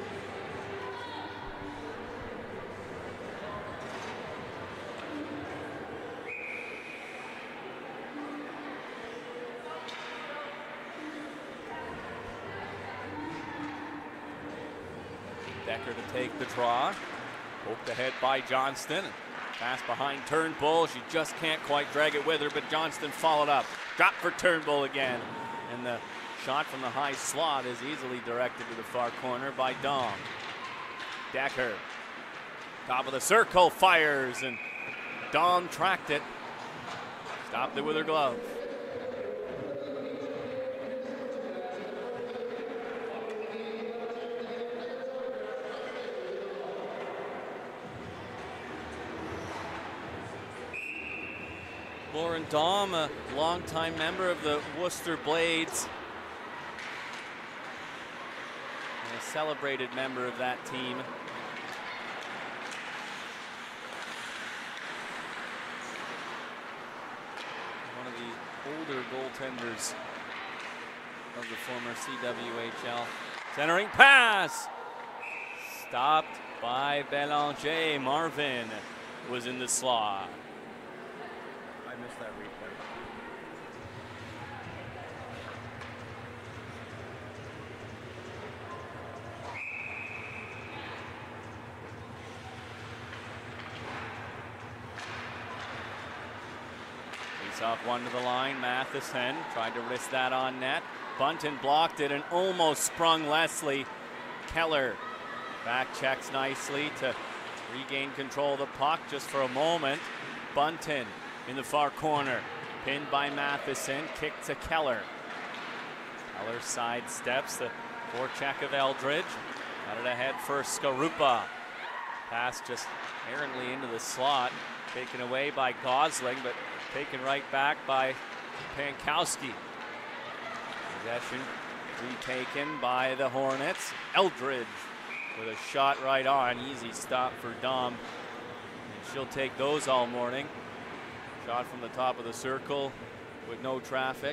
Decker to take the draw. Poked ahead by Johnston. Pass behind Turnbull. She just can't quite drag it with her, but Johnston followed up. Drop for Turnbull again. And the shot from the high slot is easily directed to the far corner by Dom. Decker. Top of the circle, fires, and Dom tracked it. Stopped it with her glove. Lauren Dom, a longtime member of the Worcester Blades, and a celebrated member of that team. One of the older goaltenders of the former CWHL. Centering pass! Stopped by Bellamy. Marvin was in the slot. Missed that replay. Face off one to the line. Matheson tried to wrist that on net. Bunton blocked it and almost sprung Leslie. Keller back checks nicely to regain control of the puck just for a moment. Bunton in the far corner, pinned by Matheson, kick to Keller. Keller sidesteps the forecheck of Eldridge. Got it ahead for Skarupa. Pass just errantly into the slot, taken away by Gosling, but taken right back by Pankowski. Possession retaken by the Hornets. Eldridge with a shot right on. Easy stop for Dom. And she'll take those all morning. Shot from the top of the circle with no traffic.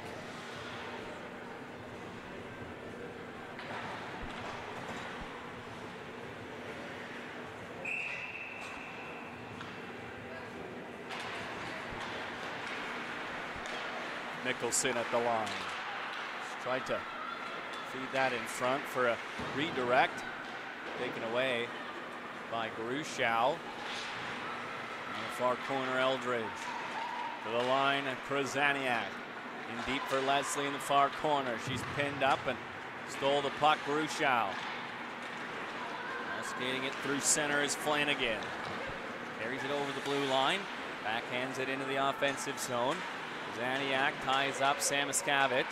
Nicholson at the line. Just tried to feed that in front for a redirect. Taken away by Grushau. On the far corner, Eldridge. To the line, Krasaniak. In deep for Leslie in the far corner. She's pinned up and stole the puck, Grushau. Now skating it through center is Flanagan. Carries it over the blue line. Backhands it into the offensive zone. Krasaniak ties up Samoskevich.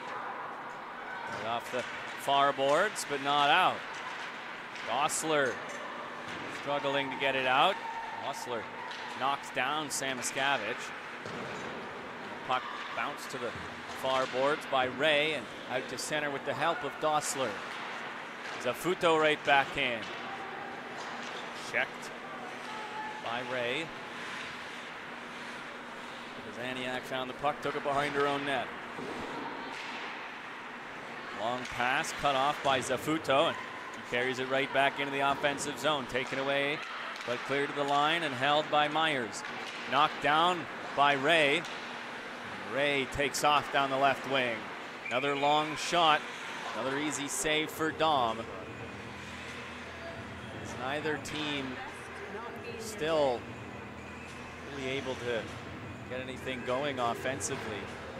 Off the far boards, but not out. Gosler struggling to get it out. Gosler knocks down Samoskevich. Puck bounced to the far boards by Ray and out to center with the help of Dossler. Zafuto right back in. Checked by Ray. Krasaniak found the puck, took it behind her own net. Long pass cut off by Zafuto, and he carries it right back into the offensive zone. Taken away, but clear to the line and held by Myers. knocked down by Ray. Ray takes off down the left wing. Another long shot, another easy save for Dom. As neither team still really able to get anything going offensively.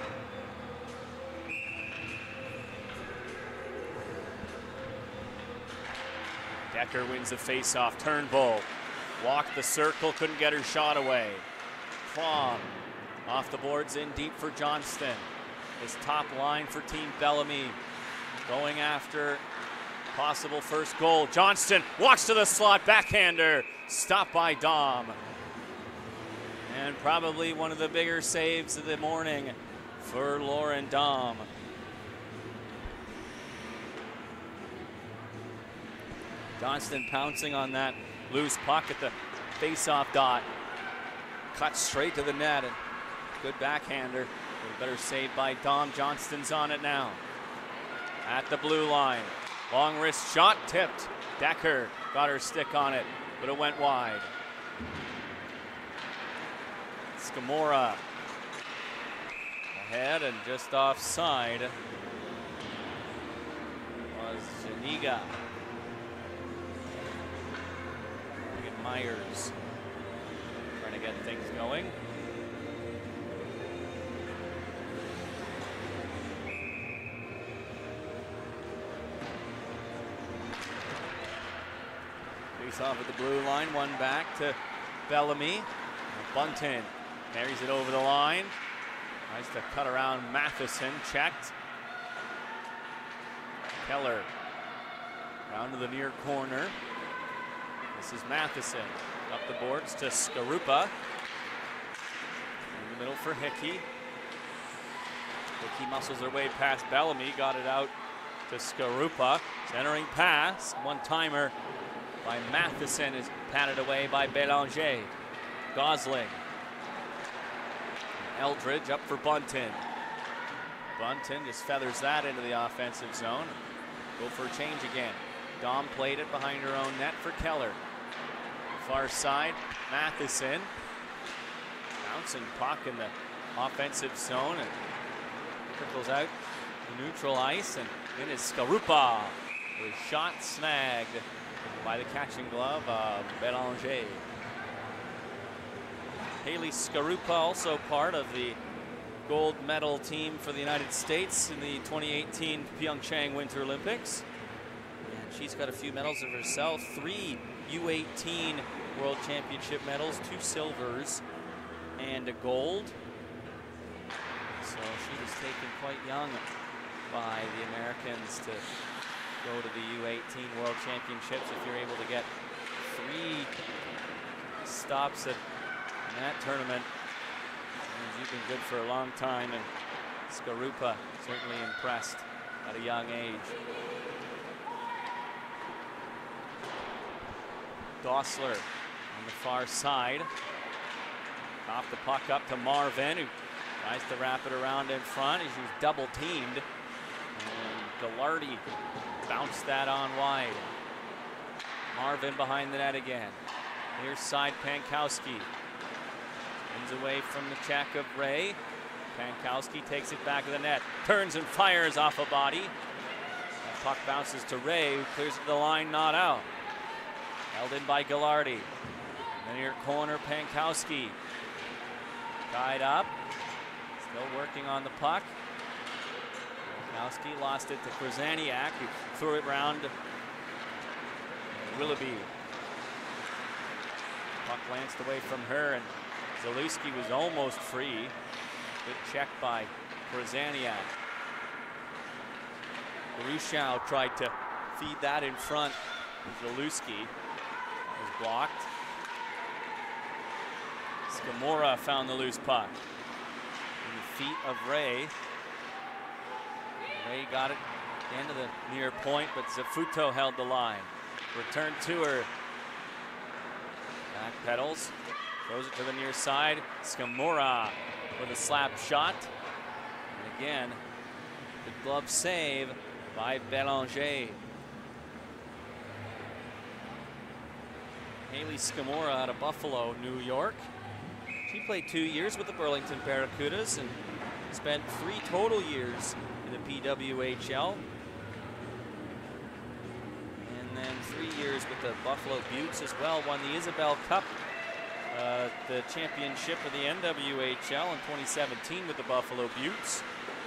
Decker wins the faceoff. Turnbull walked the circle, couldn't get her shot away. Crom off the boards in deep for Johnston. His top line for Team Bellamy. Going after possible first goal. Johnston walks to the slot, backhander. Stopped by Dom. And probably one of the bigger saves of the morning for Lauren Dom. Johnston pouncing on that loose puck at the face-off dot. Cut straight to the net, and good backhander. A better save by Dom. Johnston's on it now. At the blue line. Long wrist shot, tipped. Decker got her stick on it, but it went wide. Scamora ahead and just offside was Janiga. Myers trying to get things going. Face off at the blue line, one back to Bellamy. Bunton carries it over the line. Tries to cut around Matheson, checked. Keller down to the near corner. This is Matheson, up the boards to Skarupa. In the middle for Hickey. Hickey muscles her way past Bellamy, got it out to Skarupa. Centering pass, one-timer by Matheson is patted away by Belanger. Gosling. Eldridge up for Bunton. Bunton just feathers that into the offensive zone. Go for a change again. Dom played it behind her own net for Keller. Far side, Matheson. Bouncing puck in the offensive zone and trickles out to neutral ice, and in is Skarupa. With shot snagged by the catching glove of Belanger. Haley Skarupa, also part of the gold medal team for the United States in the 2018 Pyeongchang Winter Olympics. And she's got a few medals of herself, 3 U18 World Championship medals, 2 silvers and a gold. So she was taken quite young by the Americans to go to the U18 World Championships. If you're able to get 3 stops at that tournament, you've been good for a long time, and Skarupa certainly impressed at a young age. Dossler on the far side. Off the puck up to Marvin, who tries to wrap it around in front. He's double teamed. And Gallardi bounced that on wide. Marvin behind the net again. Near side, Pankowski. Wins away from the check of Ray. Pankowski takes it back to the net. Turns and fires off a body. That puck bounces to Ray, who clears it to the line, not out. Held in by Gallardi. In the near corner, Pankowski. Tied up. Still working on the puck. Pankowski lost it to Krasaniak, who threw it round Willoughby. Puck lanced away from her, and Zalewski was almost free. Good check by Krasaniak. Rushow tried to feed that in front. Zalewski was blocked. Scamora found the loose puck. In the feet of Ray. Ray got it at the end of the near point, but Zafuto held the line. Return to her. Back pedals. Throws it to the near side. Scamora with a slap shot. And again, the glove save by Belanger. Haley Scamora out of Buffalo, New York. She played 2 years with the Burlington Barracudas and spent 3 total years in the PWHL. And then 3 years with the Buffalo Buttes as well. Won the Isabel Cup, the championship of the NWHL in 2017 with the Buffalo Buttes.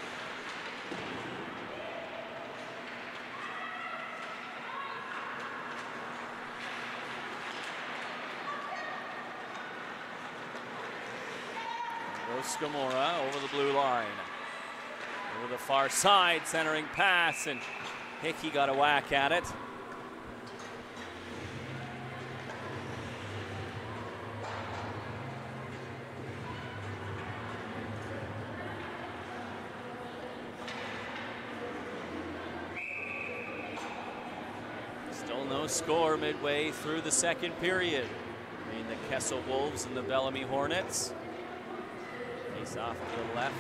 Scamora over the blue line. Over the far side, centering pass, and Hickey got a whack at it. Still no score midway through the second period between the Kessel Wolves and the Bellamy Hornets. Off to the left.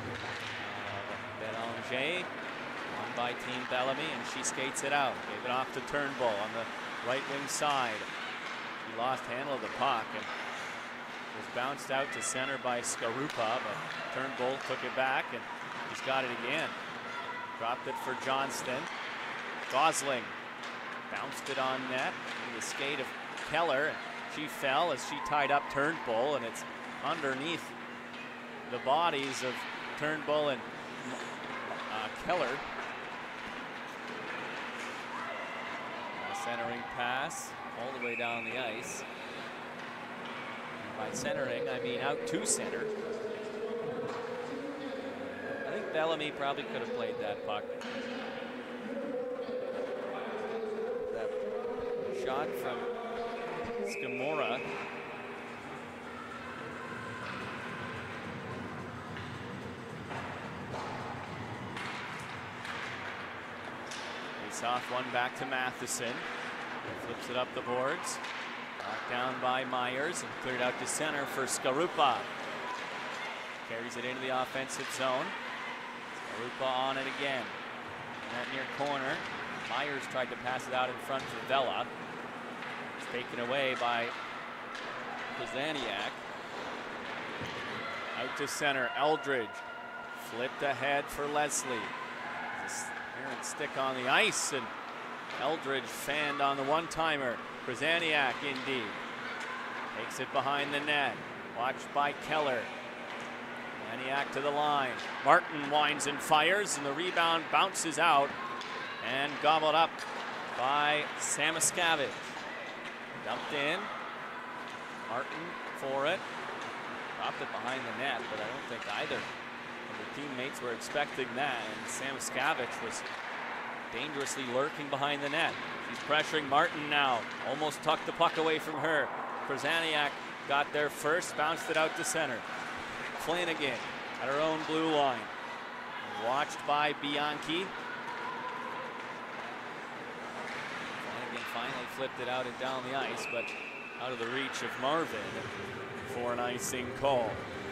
Bellamy, won by Team Bellamy, and she skates it out. Gave it off to Turnbull on the right wing side. She lost handle of the puck and was bounced out to center by Skarupa, but Turnbull took it back, and he's got it again. Dropped it for Johnston. Gosling bounced it on net. The skate of Keller. She fell as she tied up Turnbull, and it's underneath the bodies of Turnbull and Keller. Centering pass all the way down the ice. And by centering, I mean out to center. I think Bellamy probably could have played that puck. That shot from Scamora. Off one back to Matheson. Flips it up the boards. Knocked down by Myers and cleared out to center for Skarupa. Carries it into the offensive zone. Skarupa on it again. In that near corner. Myers tried to pass it out in front for Vela. It's taken away by Krasaniak. Out to center. Eldridge. Flipped ahead for Leslie. Errant stick on the ice, and Eldridge fanned on the one-timer. Krasaniak indeed. Takes it behind the net. Watched by Keller. Krasaniak to the line. Martin winds and fires, and the rebound bounces out and gobbled up by Samoskevich. Dumped in. Martin for it. Dropped it behind the net, but I don't think either the teammates were expecting that, and Samoskevich was dangerously lurking behind the net. She's pressuring Martin now. Almost tucked the puck away from her. Krasaniak got there first, bounced it out to center. Flanagan at her own blue line. Watched by Bianchi. Flanagan finally flipped it out and down the ice, but out of the reach of Marvin for an icing call.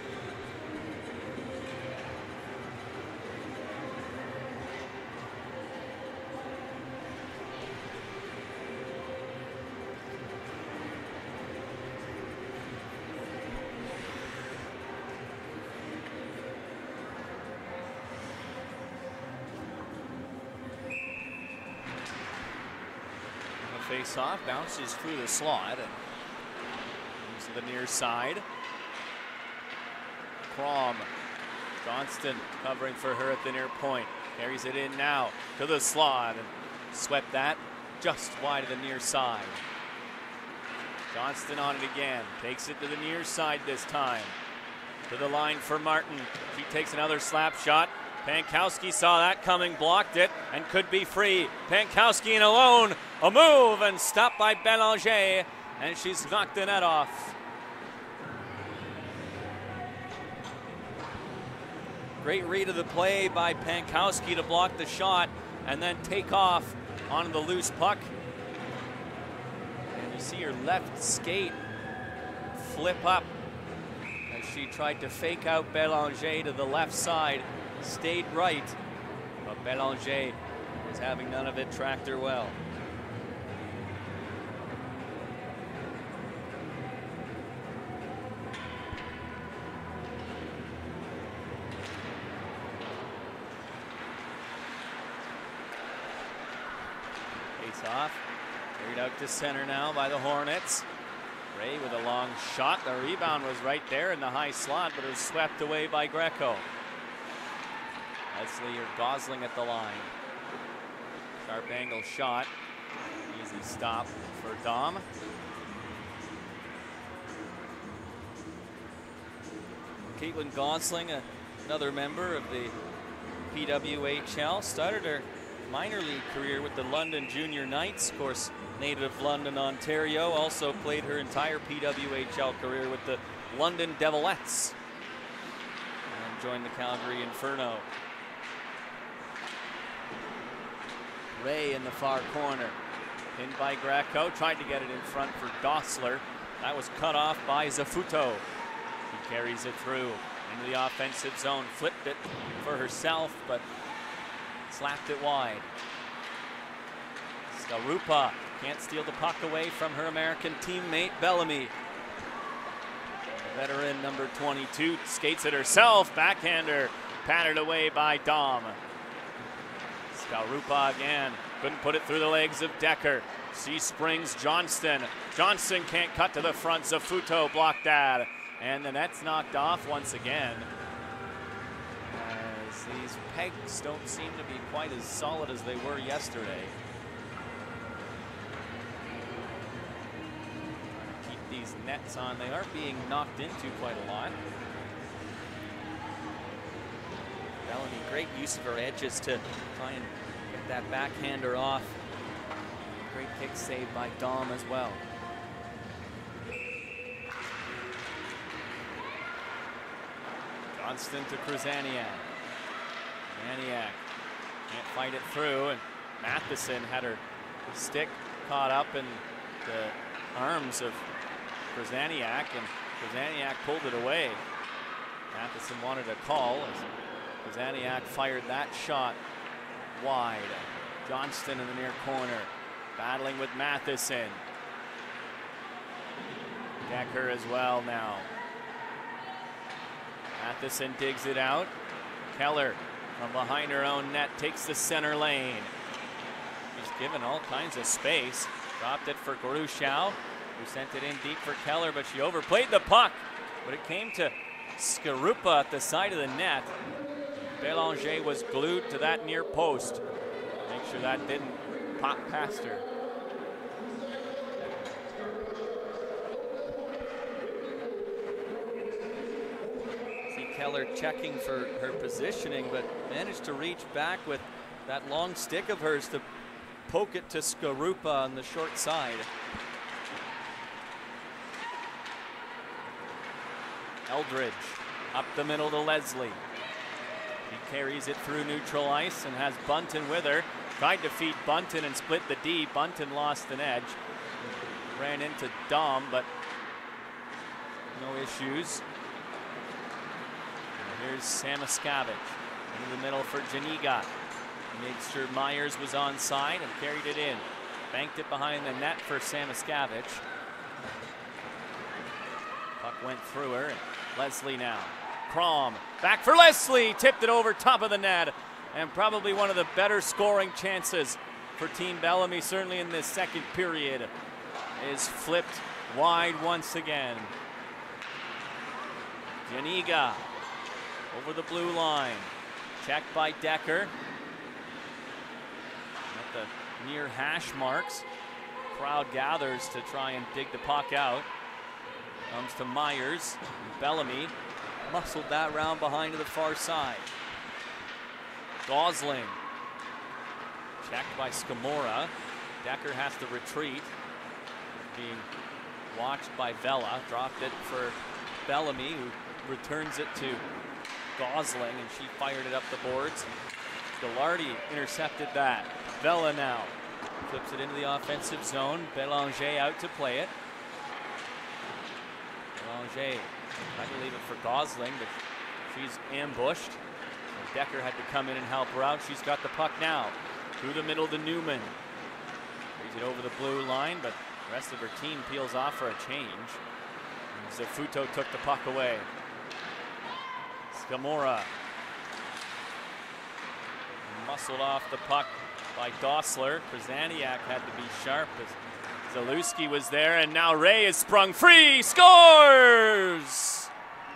Face-off, bounces through the slot and moves to the near side. Crom. Johnston covering for her at the near point. Carries it in now to the slot and swept that just wide of the near side. Johnston on it again. Takes it to the near side this time. To the line for Martin. She takes another slap shot. Pankowski saw that coming, blocked it, and could be free. Pankowski in alone. A move and stopped by Belanger, and she's knocked the net off. Great read of the play by Pankowski to block the shot and then take off on the loose puck. And you see her left skate flip up as she tried to fake out Belanger to the left side. Stayed right, but Belanger was having none of it, tracked her well. Carried out to center now by the Hornets. Ray with a long shot. The rebound was right there in the high slot, but it was swept away by Greco. Leslie or Gosling at the line. Sharp angle shot. Easy stop for Dom. Caitlin Gosling, another member of the PWHL, started her minor league career with the London Junior Knights, of course, native of London, Ontario. Also played her entire PWHL career with the London Devilettes and joined the Calgary Inferno. Ray in the far corner, pinned by Greco, tried to get it in front for Dossler. That was cut off by Zafuto. She carries it through into the offensive zone, flipped it for herself, but slapped it wide. Skarupa can't steal the puck away from her American teammate Bellamy. The veteran number 22 skates it herself, backhander, patted away by Dom. Skarupa again, couldn't put it through the legs of Decker. She springs Johnston. Johnston can't cut to the front. Zafuto blocked that. And the net's knocked off once again, as these pegs don't seem to be quite as solid as they were yesterday. Keep these nets on. They are being knocked into quite a lot. Bellamy, great use of her edges to try and get that backhander off. Great kick save by Dom as well. Johnston to Kruzaniak. Kruzaniak can't fight it through, and Matheson had her stick caught up in the arms of Kruzaniak, and Kruzaniak pulled it away. Matheson wanted a call as Kruzaniak fired that shot wide. Johnston in the near corner, battling with Matheson. Decker as well now. Matheson digs it out. Keller from behind her own net takes the center lane. She's given all kinds of space. Dropped it for Grushow, who sent it in deep for Keller, but she overplayed the puck. But it came to Skarupa at the side of the net. Belanger was glued to that near post. Make sure that didn't pop past her. Keller checking for her positioning, but managed to reach back with that long stick of hers to poke it to Skarupa on the short side. Eldridge up the middle to Leslie. He carries it through neutral ice and has Bunton with her. Tried to feed Bunton and split the D. Bunton lost an edge. Ran into Dom, but no issues. Here's Samoskevich into the middle for Janiga. Made sure Myers was onside and carried it in. Banked it behind the net for Samoskevich. Puck went through her. And Leslie now. Crom back for Leslie. Tipped it over top of the net. And probably one of the better scoring chances for Team Bellamy, certainly in this second period, is flipped wide once again. Janiga over the blue line. Checked by Decker. At the near hash marks. Crowd gathers to try and dig the puck out. Comes to Myers. Bellamy muscled that round behind to the far side. Gosling. Checked by Scamora. Decker has to retreat. Being watched by Vela. Dropped it for Bellamy, who returns it to Gosling, and she fired it up the boards. Gallardi intercepted that. Vela now flips it into the offensive zone. Belanger out to play it. Belanger tried to leave it for Gosling, but she's ambushed. And Decker had to come in and help her out. She's got the puck now. Through the middle to Newman. Brings it over the blue line, but the rest of her team peels off for a change. And Zafuto took the puck away. Scamora muscled off the puck by Dossler. Kruzaniak had to be sharp as Zalewski was there, and now Ray is sprung free, scores!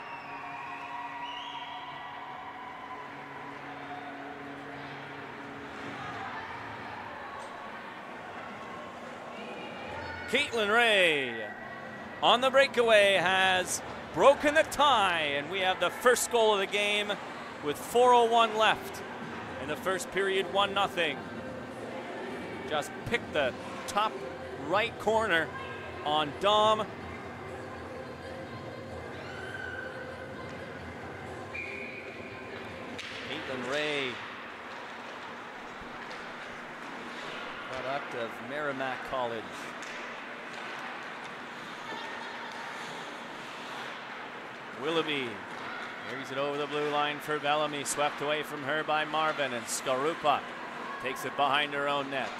Caitlin Ray on the breakaway has broken the tie, and we have the first goal of the game with 4:01 left in the first period, 1-0. Just picked the top right corner on Dom. Caitlin Ray, product of Merrimack College. Willoughby carries it over the blue line for Bellamy, swept away from her by Marvin, and Skorupa takes it behind her own net.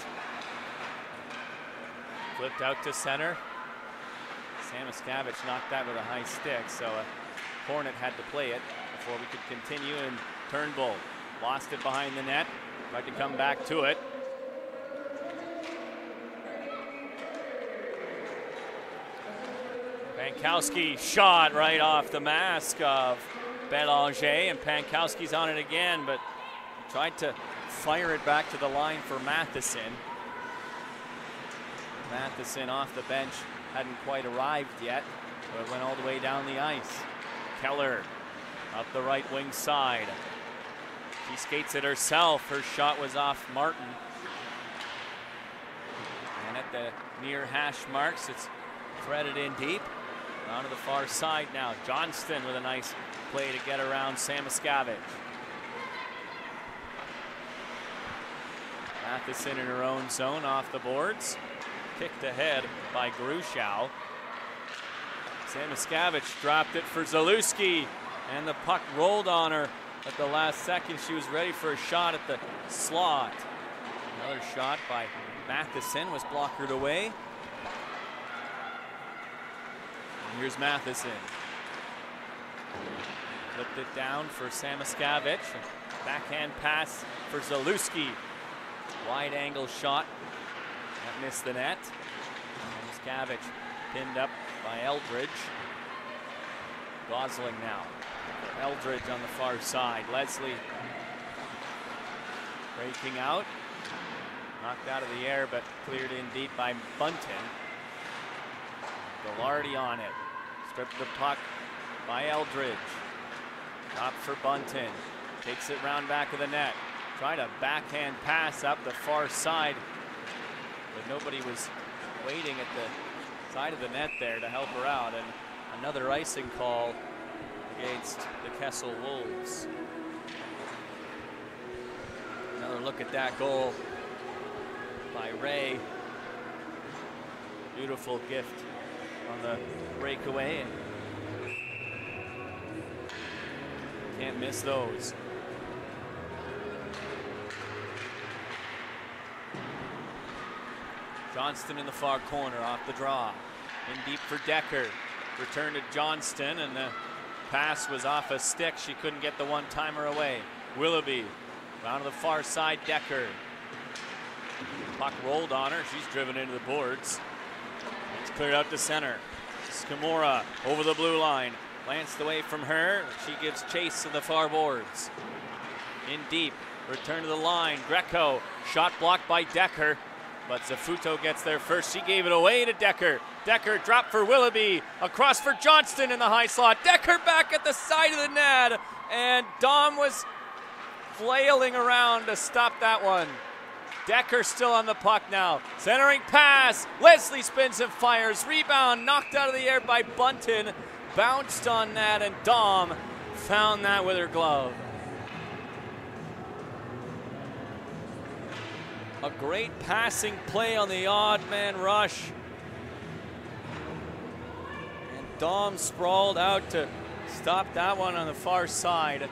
Flipped out to center. Samoskevich knocked that with a high stick, so Hornet had to play it before we could continue, and Turnbull lost it behind the net, tried to come back to it. Pankowski shot right off the mask of Belanger, and Pankowski's on it again, but he tried to fire it back to the line for Matheson. Matheson off the bench, hadn't quite arrived yet, but it went all the way down the ice. Keller up the right wing side. She skates it herself. Her shot was off Martin. And at the near hash marks, it's threaded in deep. On to the far side now. Johnston with a nice play to get around Samoskevich. Matheson in her own zone off the boards. Kicked ahead by Grushow. Samoskevich dropped it for Zalewski, and the puck rolled on her at the last second. She was ready for a shot at the slot. Another shot by Matheson was blockered away. And here's Matheson. Flipped it down for Samoskevich. Backhand pass for Zalewski. Wide angle shot. That missed the net. Samoskevich pinned up by Eldridge. Gosling now. Eldridge on the far side. Leslie breaking out. Knocked out of the air, but cleared in deep by Bunton. Gallardi on it. Stripped the puck by Eldridge. Top for Bunton. Takes it round back of the net. Tried a backhand pass up the far side, but nobody was waiting at the side of the net there to help her out. And another icing call against the Kessel Wolves. Another look at that goal by Ray. Beautiful gift on the breakaway. Can't miss those. Johnston in the far corner off the draw. In deep for Decker. Return to Johnston, and the pass was off a stick. She couldn't get the one-timer away. Willoughby down to the far side. Decker. Puck rolled on her. She's driven into the boards. It's cleared out to center. Skimura over the blue line. Lanced away from her. She gives chase to the far boards. In deep. Return to the line. Greco. Shot blocked by Decker. But Zafuto gets there first. She gave it away to Decker. Decker dropped for Willoughby. Across for Johnston in the high slot. Decker back at the side of the net. And Dom was flailing around to stop that one. Decker still on the puck now. Centering pass. Leslie spins and fires. Rebound knocked out of the air by Bunton. Bounced on that, and Dom found that with her glove. A great passing play on the odd man rush. And Dom sprawled out to stop that one on the far side.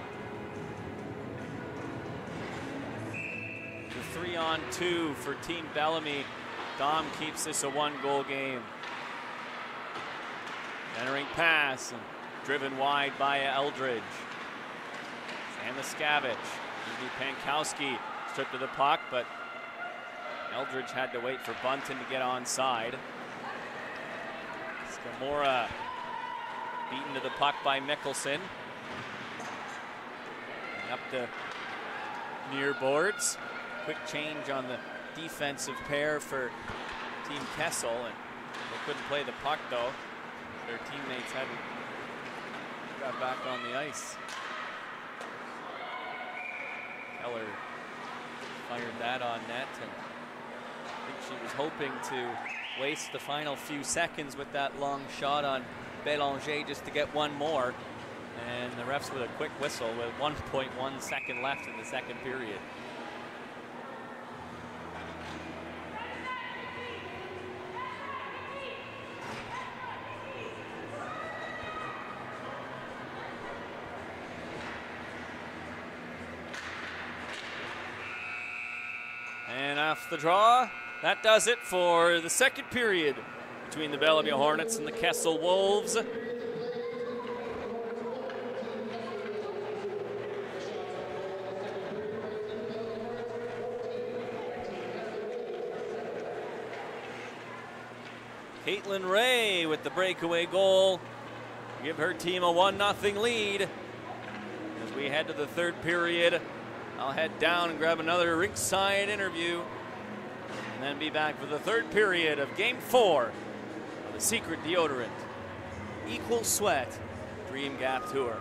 The 3-on-2 for Team Bellamy. Dom keeps this a one-goal game. Entering pass and driven wide by Eldridge. Samoskevich. Pankowski stripped of the puck, but Eldridge had to wait for Bunton to get onside. Skamora beaten to the puck by Mickelson. And up the near boards. Quick change on the defensive pair for Team Kessel, and they couldn't play the puck though. Their teammates hadn't got back on the ice. Keller fired that on net, and I think she was hoping to waste the final few seconds with that long shot on Bellamy just to get one more. And the refs with a quick whistle with 1.1 second left in the second period. And off the draw, that does it for the second period between the Bellamy Hornets and the Kessel Wolves. Caitlin Ray with the breakaway goal. Give her team a 1-0 lead. As we head to the third period, I'll head down and grab another rinkside interview and then be back for the third period of Game 4 of the Secret Deodorant Equal Sweat Dream Gap Tour.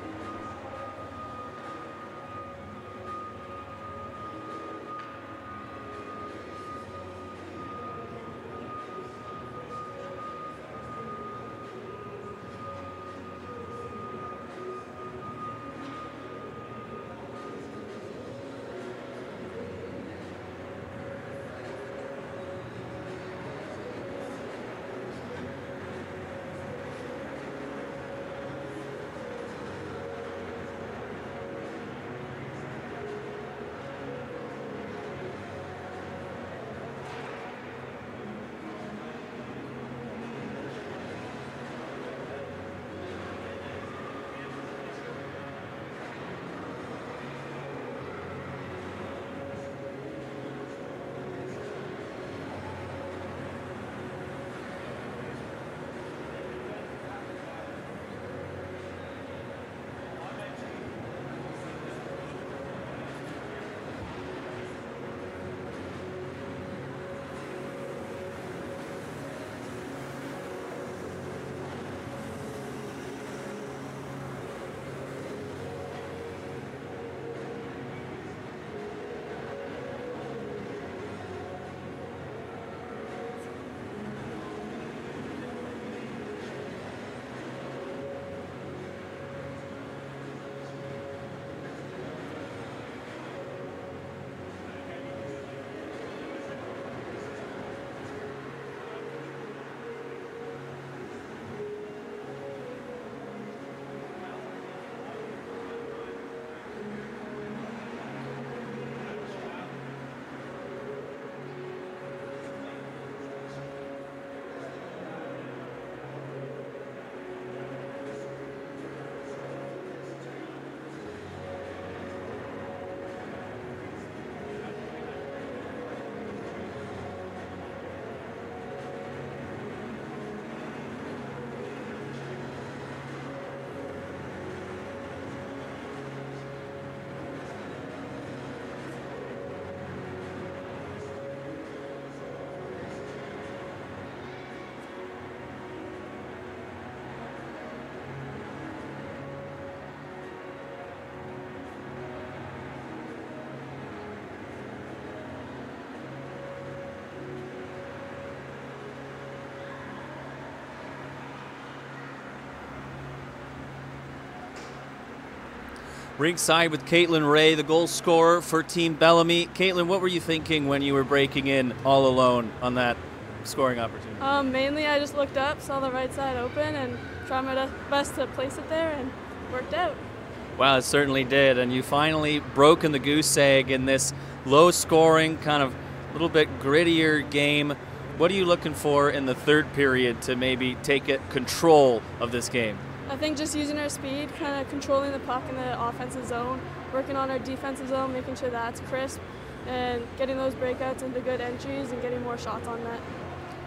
Ringside with Caitlin Ray, the goal scorer for Team Bellamy. Caitlin, what were you thinking when you were breaking in all alone on that scoring opportunity? Mainly I just looked up, saw the right side open, and tried my best to place it there, and worked out. Wow, it certainly did. And you finally broken the goose egg in this low-scoring, kind of a little bit grittier game. What are you looking for in the third period to maybe take control of this game? I think just using our speed, kind of controlling the puck in the offensive zone, working on our defensive zone, making sure that's crisp, and getting those breakouts into good entries and getting more shots on net.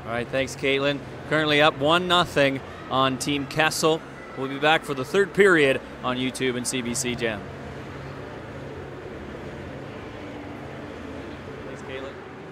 All right, thanks, Caitlin. Currently up 1-0 on Team Kessel. We'll be back for the third period on YouTube and CBC Gem. Thanks, Caitlin.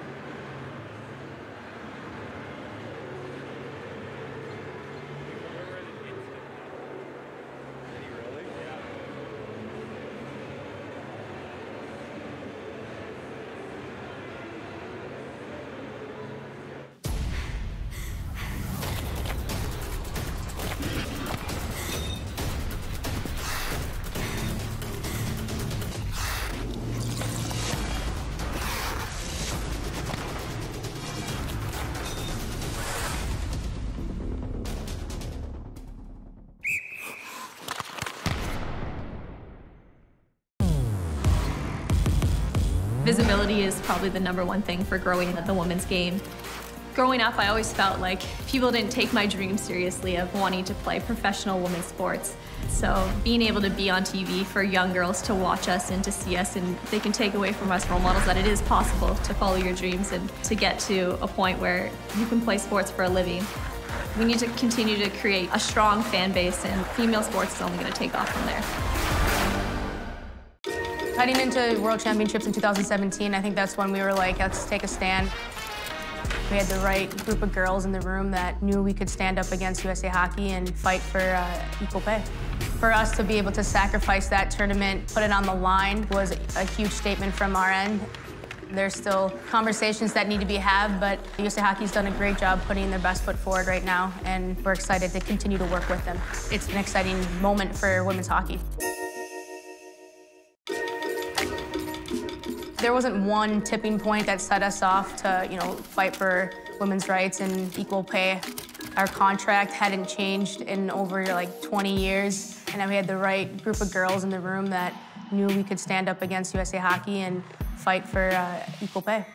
Visibility is probably the #1 thing for growing at the women's game. Growing up, I always felt like people didn't take my dream seriously of wanting to play professional women's sports. So being able to be on TV for young girls to watch us and to see us, and they can take away from us role models that it is possible to follow your dreams and to get to a point where you can play sports for a living. We need to continue to create a strong fan base, and female sports is only going to take off from there. Heading into World Championships in 2017, I think that's when we were like, let's take a stand. We had the right group of girls in the room that knew we could stand up against USA Hockey and fight for equal pay. For us to be able to sacrifice that tournament, put it on the line, was a huge statement from our end. There's still conversations that need to be had, but USA Hockey's done a great job putting their best foot forward right now, and we're excited to continue to work with them. It's an exciting moment for women's hockey. There wasn't one tipping point that set us off to, fight for women's rights and equal pay. Our contract hadn't changed in over 20 years, and then we had the right group of girls in the room that knew we could stand up against USA Hockey and fight for equal pay.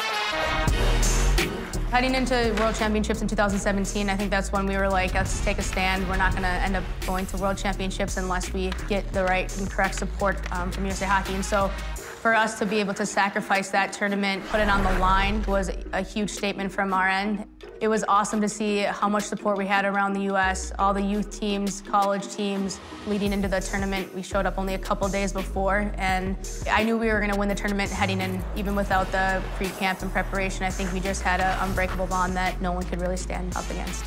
Heading into World Championships in 2017, I think that's when we were like, let's take a stand. We're not going to end up going to World Championships unless we get the right and correct support from USA Hockey. And so for us to be able to sacrifice that tournament, put it on the line, was a huge statement from our end. It was awesome to see how much support we had around the U.S., all the youth teams, college teams leading into the tournament. We showed up only a couple days before, and I knew we were going to win the tournament heading in, even without the pre-camp and preparation. I think we just had an unbreakable bond that no one could really stand up against.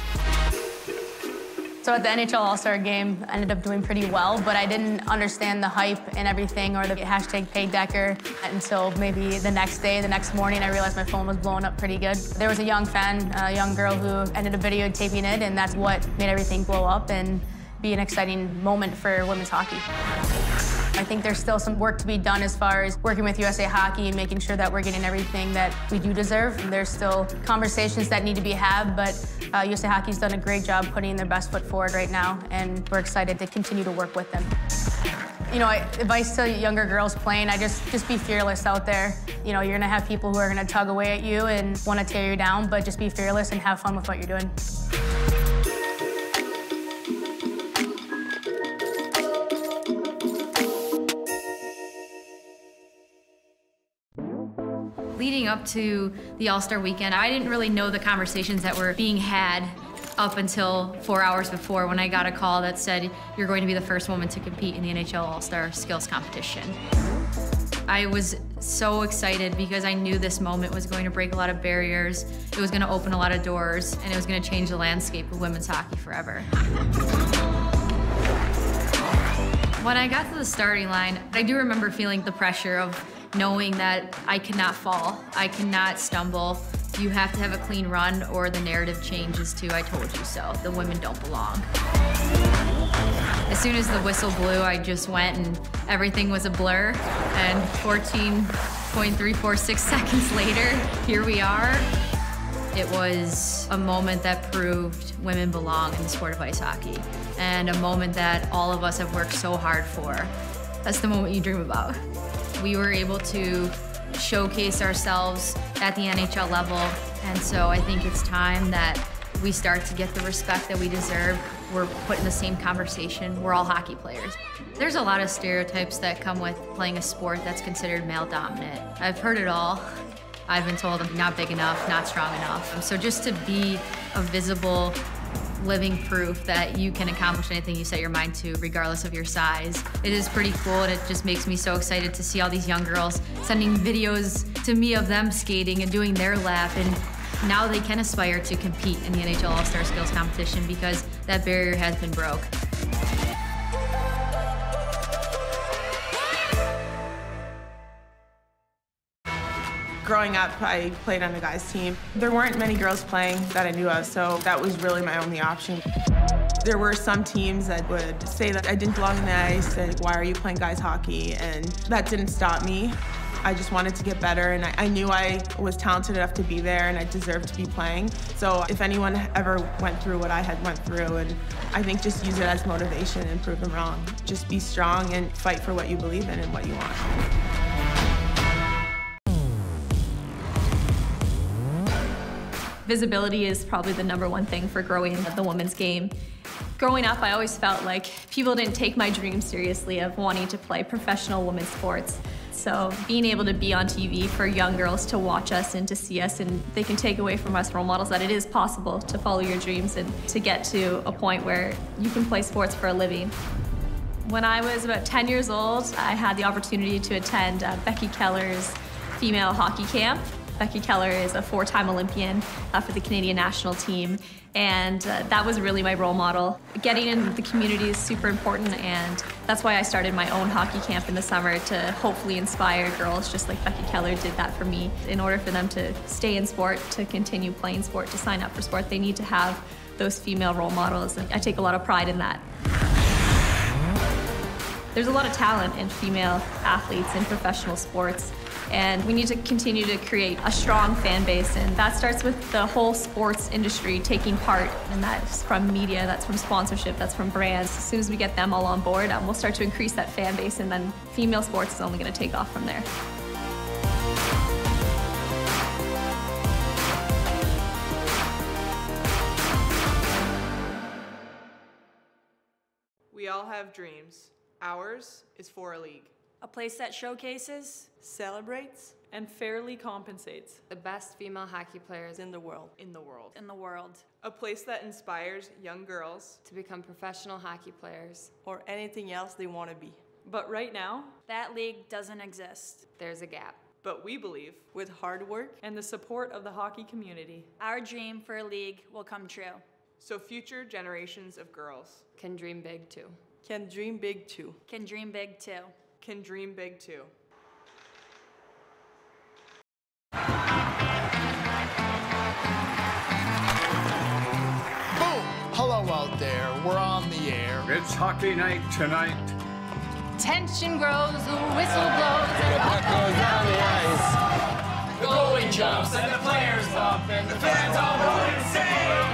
So at the NHL All-Star game, I ended up doing pretty well, but I didn't understand the hype and everything, or the hashtag #PayDecker, until maybe the next day, the next morning, I realized my phone was blowing up pretty good. There was a young fan, a young girl who ended up videotaping it, and that's what made everything blow up and be an exciting moment for women's hockey. I think there's still some work to be done as far as working with USA Hockey and making sure that we're getting everything that we do deserve. And there's still conversations that need to be had, but USA Hockey's done a great job putting their best foot forward right now, and we're excited to continue to work with them. Advice to younger girls playing, just be fearless out there. You're gonna have people who are gonna tug away at you and wanna tear you down, but just be fearless and have fun with what you're doing. Leading up to the All-Star weekend, I didn't really know the conversations that were being had up until 4 hours before, when I got a call that said, you're going to be the first woman to compete in the NHL All-Star Skills Competition. I was so excited because I knew this moment was going to break a lot of barriers, it was going to open a lot of doors, and it was going to change the landscape of women's hockey forever. When I got to the starting line, I do remember feeling the pressure of knowing that I cannot fall, I cannot stumble. You have to have a clean run or the narrative changes to "I told you so." The women don't belong. As soon as the whistle blew, I just went and everything was a blur. And 14.346 seconds later, here we are. It was a moment that proved women belong in the sport of ice hockey, and a moment that all of us have worked so hard for. That's the moment you dream about. We were able to showcase ourselves at the NHL level, and so I think it's time that we start to get the respect that we deserve. We're put in the same conversation. We're all hockey players. There's a lot of stereotypes that come with playing a sport that's considered male dominant. I've heard it all. I've been told I'm not big enough, not strong enough. So just to be a visible, living proof that you can accomplish anything you set your mind to, regardless of your size, it is pretty cool, and it just makes me so excited to see all these young girls sending videos to me of them skating and doing their lap, and now they can aspire to compete in the NHL All-Star Skills Competition because that barrier has been broke. Growing up, I played on a guys' team. There weren't many girls playing that I knew of, so that was really my only option. There were some teams that would say that I didn't belong in the ice, like, why are you playing guys hockey? And that didn't stop me. I just wanted to get better, and I knew I was talented enough to be there, and I deserved to be playing. So if anyone ever went through what I had went through, and I think just use it as motivation and prove them wrong. Just be strong and fight for what you believe in and what you want. Visibility is probably the #1 thing for growing the women's game. Growing up, I always felt like people didn't take my dream seriously of wanting to play professional women's sports. So being able to be on TV for young girls to watch us and to see us, and they can take away from us role models that it is possible to follow your dreams and to get to a point where you can play sports for a living. When I was about 10 years old, I had the opportunity to attend Becky Keller's female hockey camp. Becky Keller is a 4-time Olympian for the Canadian national team, and that was really my role model. Getting in the community is super important, and that's why I started my own hockey camp in the summer to hopefully inspire girls just like Becky Keller did that for me. In order for them to stay in sport, to continue playing sport, to sign up for sport, they need to have those female role models, and I take a lot of pride in that. There's a lot of talent in female athletes in professional sports, and we need to continue to create a strong fan base, and that starts with the whole sports industry taking part, and that's from media, that's from sponsorship, that's from brands. As soon as we get them all on board, we'll start to increase that fan base, and then female sports is only going to take off from there. We all have dreams. Ours is for a league. A place that showcases, celebrates, and fairly compensates the best female hockey players in the world. In the world. A place that inspires young girls to become professional hockey players. Or anything else they want to be. But right now, that league doesn't exist. There's a gap. But we believe, with hard work and the support of the hockey community, our dream for a league will come true. So future generations of girls can dream big too. Can dream big too. Can dream big too. Can dream big too. Boom! Hello out there. We're on the air. It's hockey night tonight. Tension grows, the whistle blows, and the puck goes down the ice. The goalie jumps and the players bump and the fans all go insane.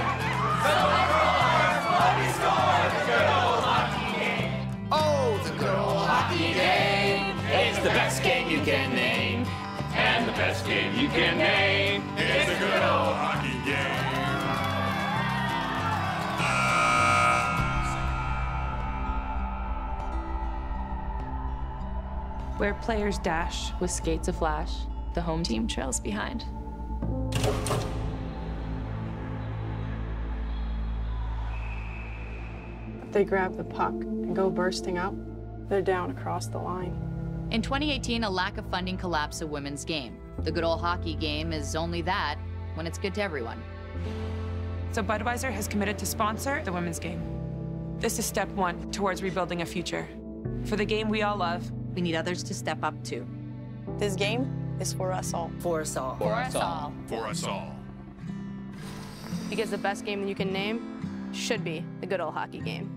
Let me score the good old hockey game. Oh, the good old Hockey game. It's the best game you can name. And the best game you can name is the good old hockey game. Where players dash with skates a flash, the home team trails behind. They grab the puck and go bursting up. They're down across the line. In 2018, a lack of funding collapsed the women's game. The good old hockey game is only that when it's good to everyone. So Budweiser has committed to sponsor the women's game. This is step 1 towards rebuilding a future. For the game we all love, we need others to step up too. This game is for us all. For us all. For us all. For us all. Because the best game that you can name should be the good old hockey game.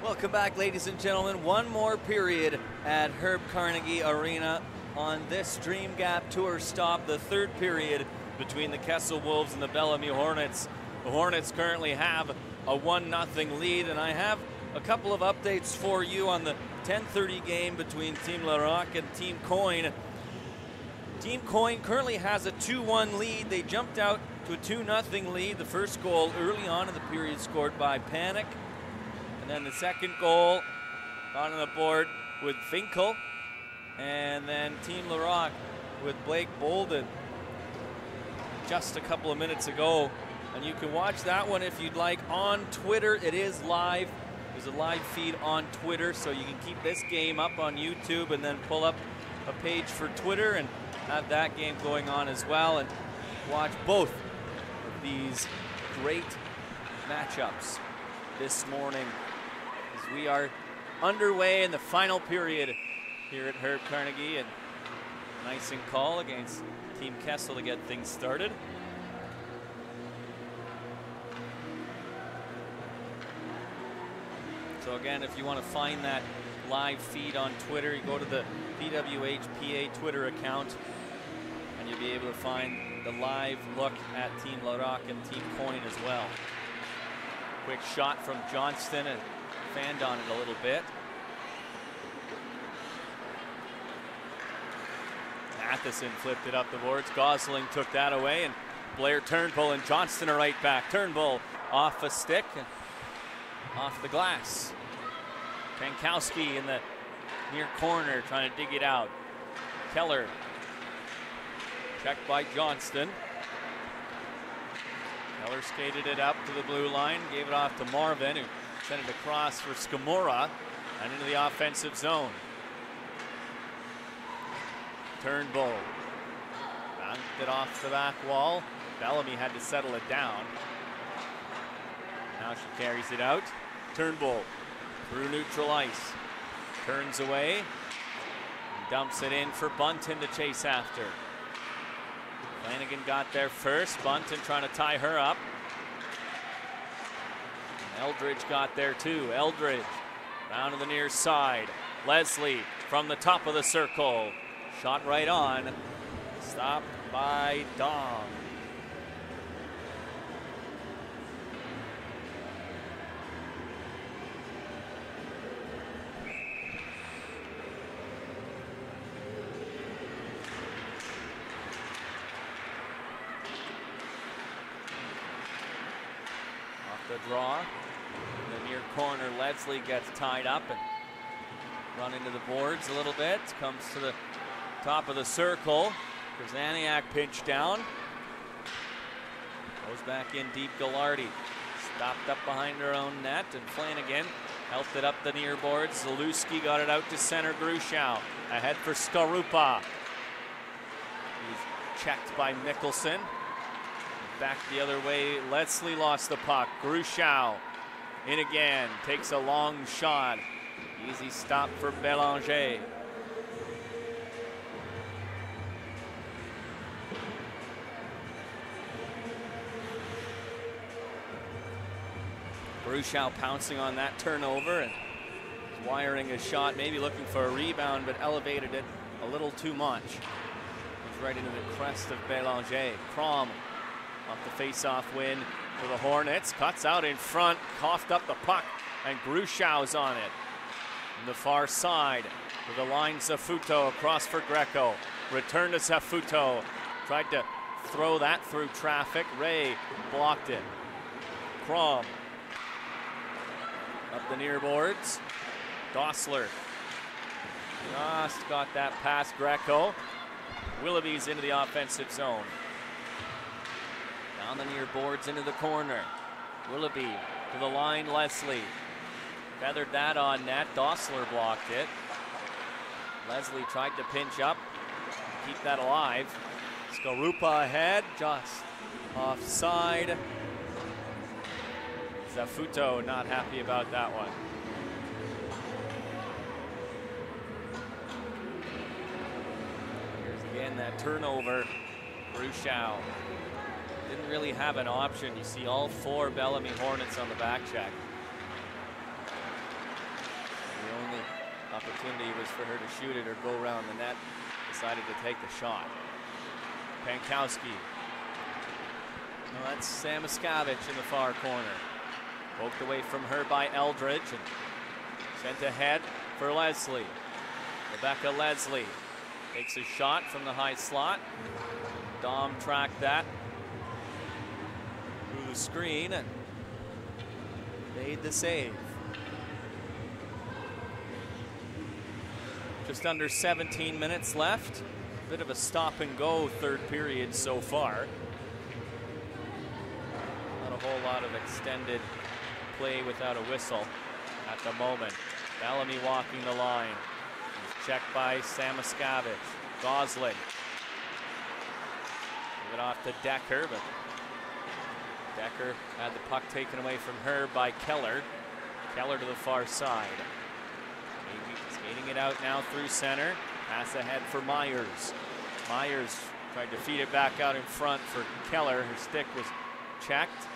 Welcome back, ladies and gentlemen. One more period at Herb Carnegie Arena on this Dream Gap Tour stop, the third period between the Kessel Wolves and the Bellamy Hornets. The Hornets currently have a 1-0 lead, and I have a couple of updates for you on the 10:30 game between Team Laroque and Team Coyne. Team Coyne currently has a 2-1 lead. They jumped out to a 2-0 lead. The first goal early on in the period scored by Panic. And then the second goal on the board with Finkel. And then Team Laroque with Blake Bolden just a couple of minutes ago. And you can watch that one if you'd like on Twitter. It is live. There's a live feed on Twitter, so you can keep this game up on YouTube and then pull up a page for Twitter and have that game going on as well, and watch both of these great matchups this morning as we are underway in the final period here at Herb Carnegie, and nice and call against Team Kessel to get things started. So again, if you want to find that live feed on Twitter, you go to the PWHPA Twitter account and you'll be able to find the live look at Team Laroque and Team Coyne as well. Quick shot from Johnston and fanned on it a little bit. Matheson flipped it up the boards. Gosling took that away, and Blair Turnbull and Johnston are right back. Turnbull off a stick and off the glass. Pankowski in the near corner trying to dig it out. Keller checked by Johnston. Keller skated it up to the blue line, gave it off to Marvin, who sent it across for Skamora and into the offensive zone. Turnbull bounced it off the back wall. Bellamy had to settle it down. Now she carries it out. Turnbull through neutral ice. Turns away. And dumps it in for Bunton to chase after. Flanagan got there first. Bunton trying to tie her up. And Eldridge got there too. Eldridge down to the near side. Leslie from the top of the circle. Shot right on. Stopped by Dom. The draw in the near corner. Leslie gets tied up and run into the boards a little bit. Comes to the top of the circle. Krzaniak pinched down. Goes back in deep. Ghilardi stopped up behind her own net, and Flanagan helped it up the near boards. Zalewski got it out to center. Grushow ahead for Skorupa. He's checked by Mickelson. Back the other way, Leslie lost the puck. Grushow in again, takes a long shot. Easy stop for Belanger. Grushow pouncing on that turnover and wiring a shot, maybe looking for a rebound, but elevated it a little too much. It's right into the crest of Belanger. Crom off the face-off win for the Hornets. Cuts out in front, coughed up the puck, and Grushow's on it. On the far side, with the line, Zafuto across for Greco. Return to Zafuto. Tried to throw that through traffic. Ray blocked it. Crom up the near boards. Dossler just got that past Greco. Willoughby's into the offensive zone. Down the near boards into the corner. Willoughby to the line, Leslie. Feathered that on net. Dossler blocked it. Leslie tried to pinch up, keep that alive. Skorupa ahead, just offside. Zafuto not happy about that one. Here's again that turnover. Grushow didn't really have an option. You see all four Bellamy Hornets on the back check. only opportunity was for her to shoot it or go around the net. Decided to take the shot. Pankowski. Well, that's Samoskevich in the far corner. Poked away from her by Eldridge and sent ahead for Leslie. Rebecca Leslie takes a shot from the high slot. Dom tracked that through the screen and made the save. Just under 17 minutes left. Bit of a stop and go third period so far. Not a whole lot of extended play without a whistle at the moment. Bellamy walking the line. He's checked by Samoskevich. Gosling. Give it off to Decker, but Decker had the puck taken away from her by Keller. Keller to the far side. Skating it out now through center. Pass ahead for Myers. Myers tried to feed it back out in front for Keller. Her stick was checked.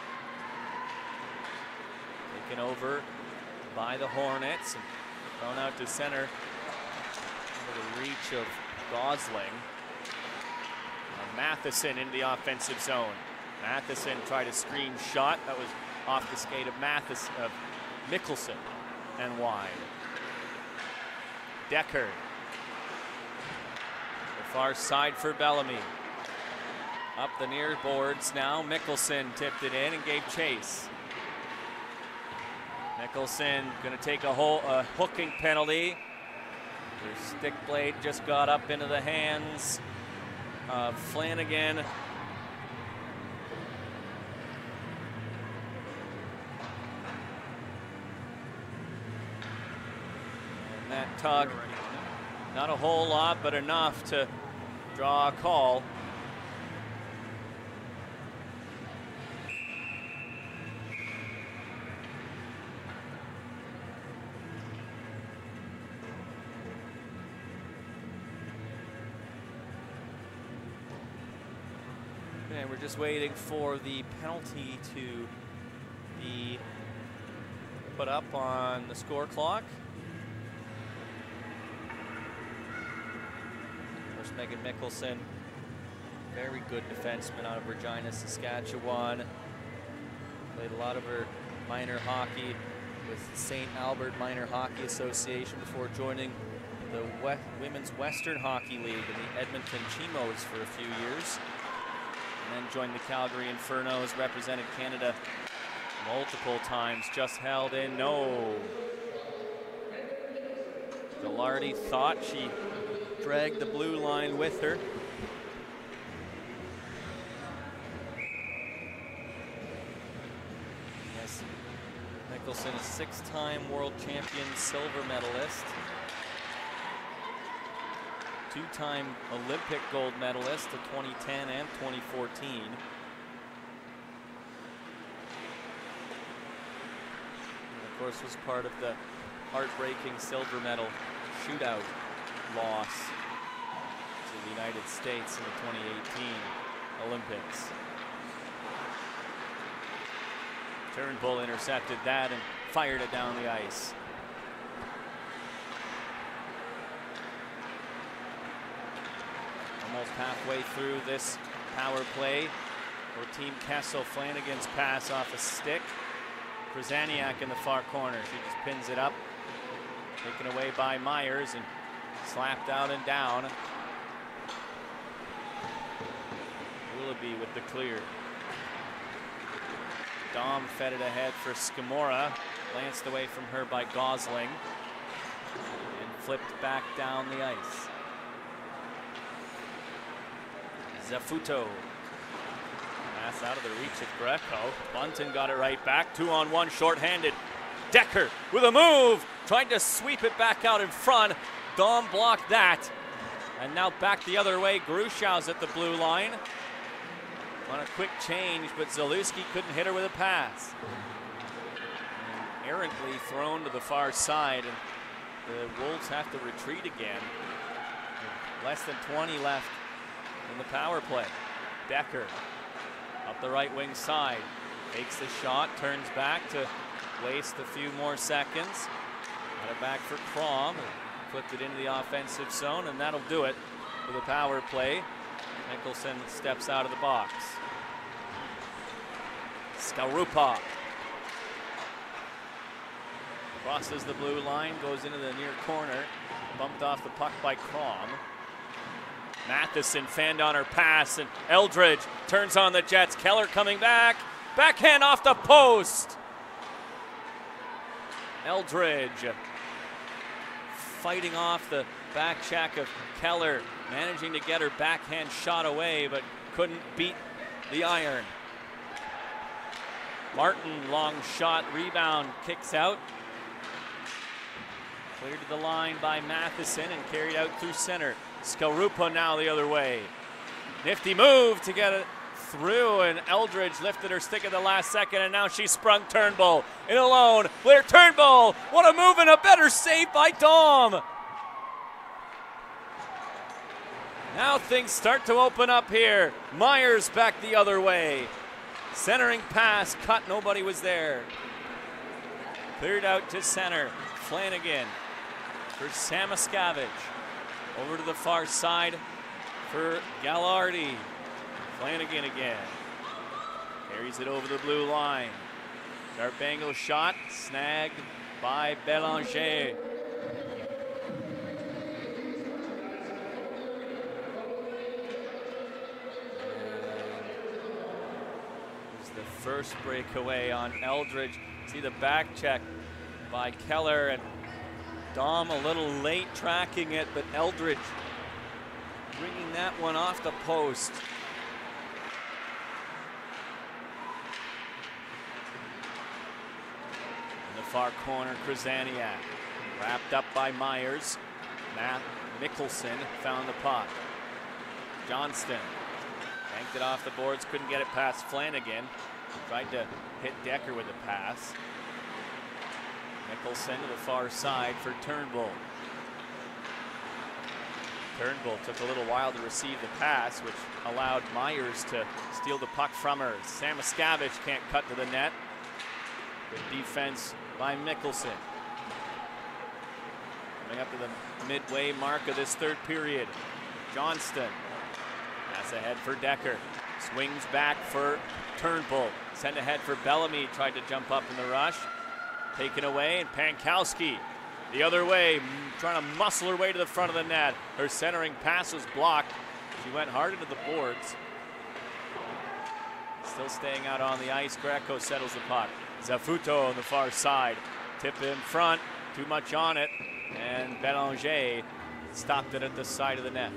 Taken over by the Hornets and thrown out to center under the reach of Gosling. And Matheson into the offensive zone. Matheson tried a screen shot. That was off the skate of Mickelson and wide. Decker. The far side for Bellamy. Up the near boards now. Mickelson tipped it in and gave chase. Mickelson going to take a hooking penalty. Her stick blade just got up into the hands of Flanagan. And that tug, not a whole lot, but enough to draw a call. And we're just waiting for the penalty to be put up on the score clock. Of course, Megan Mickelson, very good defenseman out of Regina, Saskatchewan. Played a lot of her minor hockey with St. Albert Minor Hockey Association before joining the Women's Western Hockey League in the Edmonton Chimos for a few years. And then joined the Calgary Infernos, represented Canada multiple times, just held in, no. Gallardi thought she dragged the blue line with her. Yes, Mickelson, a six-time world champion silver medalist. Two-time Olympic gold medalist of 2010 and 2014. And of course was part of the heartbreaking silver medal shootout loss to the United States in the 2018 Olympics. Turnbull intercepted that and fired it down the ice. Almost halfway through this power play for Team Kessel. Flanagan's pass off a stick. Krasaniak in the far corner. She just pins it up. Taken away by Myers and slapped out and down. Willoughby with the clear. Dom fed it ahead for Scamora. Lanced away from her by Gosling. And flipped back down the ice. Zafuto. Pass out of the reach of Greco. Bunton got it right back. 2-on-1 shorthanded. Decker with a move. Tried to sweep it back out in front. Dom blocked that. And now back the other way. Grushow's at the blue line. On a quick change, but Zalewski couldn't hit her with a pass. And errantly thrown to the far side. And the Wolves have to retreat again. Less than 20 left in the power play. Decker up the right wing side. Takes the shot, turns back to waste a few more seconds. Got it back for Crom. Flipped it into the offensive zone, and that'll do it for the power play. Nicholson steps out of the box. Skarupa crosses the blue line, goes into the near corner. Bumped off the puck by Crom. Matheson fanned on her pass, and Eldridge turns on the Jets. Keller coming back. Backhand off the post. Eldridge fighting off the back check of Keller, managing to get her backhand shot away, but couldn't beat the iron. Martin, long shot, rebound, kicks out. Cleared to the line by Matheson and carried out through center. Skarupa now the other way. Nifty move to get it through, and Eldridge lifted her stick at the last second, and now she sprung Turnbull in alone. Blair Turnbull, what a move and a better save by Dom. Now things start to open up here. Myers back the other way. Centering pass, cut, nobody was there. Cleared out to center. Flanagan for Samoskevich. Over to the far side for Gallardi. Flanagan again. Carries it over the blue line. Sharp angle shot, snagged by Belanger. The first breakaway on Eldridge. See the back check by Keller, and Dom a little late tracking it, but Eldridge bringing that one off the post. In the far corner, Krasaniak wrapped up by Myers. Matt Mickelson found the puck. Johnston yanked it off the boards, couldn't get it past Flanagan. Tried to hit Decker with a pass. Mickelson to the far side for Turnbull. Turnbull took a little while to receive the pass, which allowed Myers to steal the puck from her. Samoskevich can't cut to the net. Good defense by Mickelson. Coming up to the midway mark of this third period. Johnston. Pass ahead for Decker. Swings back for Turnbull. Sent ahead for Bellamy. Tried to jump up in the rush. Taken away, and Pankowski the other way, trying to muscle her way to the front of the net. Her centering pass was blocked. She went hard into the boards. Still staying out on the ice. Greco settles the puck. Zafuto on the far side. Tip in front. Too much on it. And Belanger stopped it at the side of the net.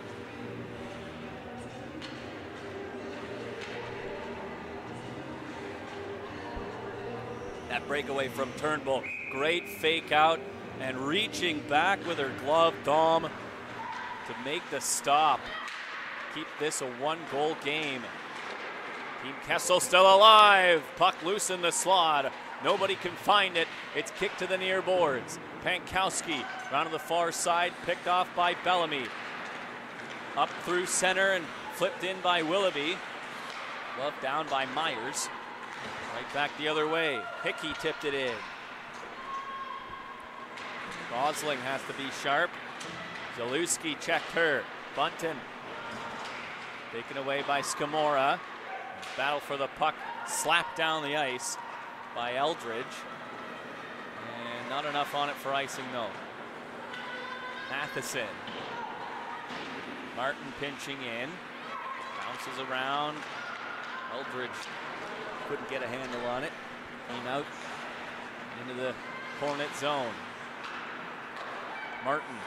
That breakaway from Turnbull. Great fake out and reaching back with her glove, Dom, to make the stop. Keep this a one-goal game. Team Kessel still alive. Puck loose in the slot. Nobody can find it. It's kicked to the near boards. Pankowski round to the far side, picked off by Bellamy. Up through center and flipped in by Willoughby. Glove down by Myers. Right back the other way. Hickey tipped it in. Gosling has to be sharp. Zalewski checked her. Bunton taken away by Scamora. Battle for the puck slapped down the ice by Eldridge. And not enough on it for icing, no. Matheson. Martin pinching in. Bounces around. Eldridge couldn't get a handle on it. Came out into the Hornet zone. Martin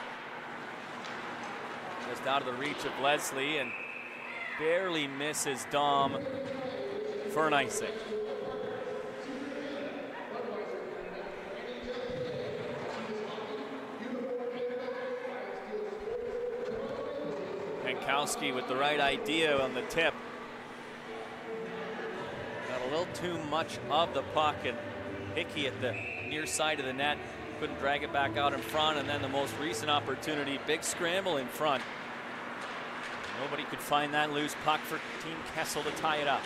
just out of the reach of Leslie and barely misses Dom for an icing. Pankowski with the right idea on the tip. Got a little too much of the puck, and Hickey at the near side of the net couldn't drag it back out in front, and then the most recent opportunity, big scramble in front. Nobody could find that loose puck for Team Kessel to tie it up.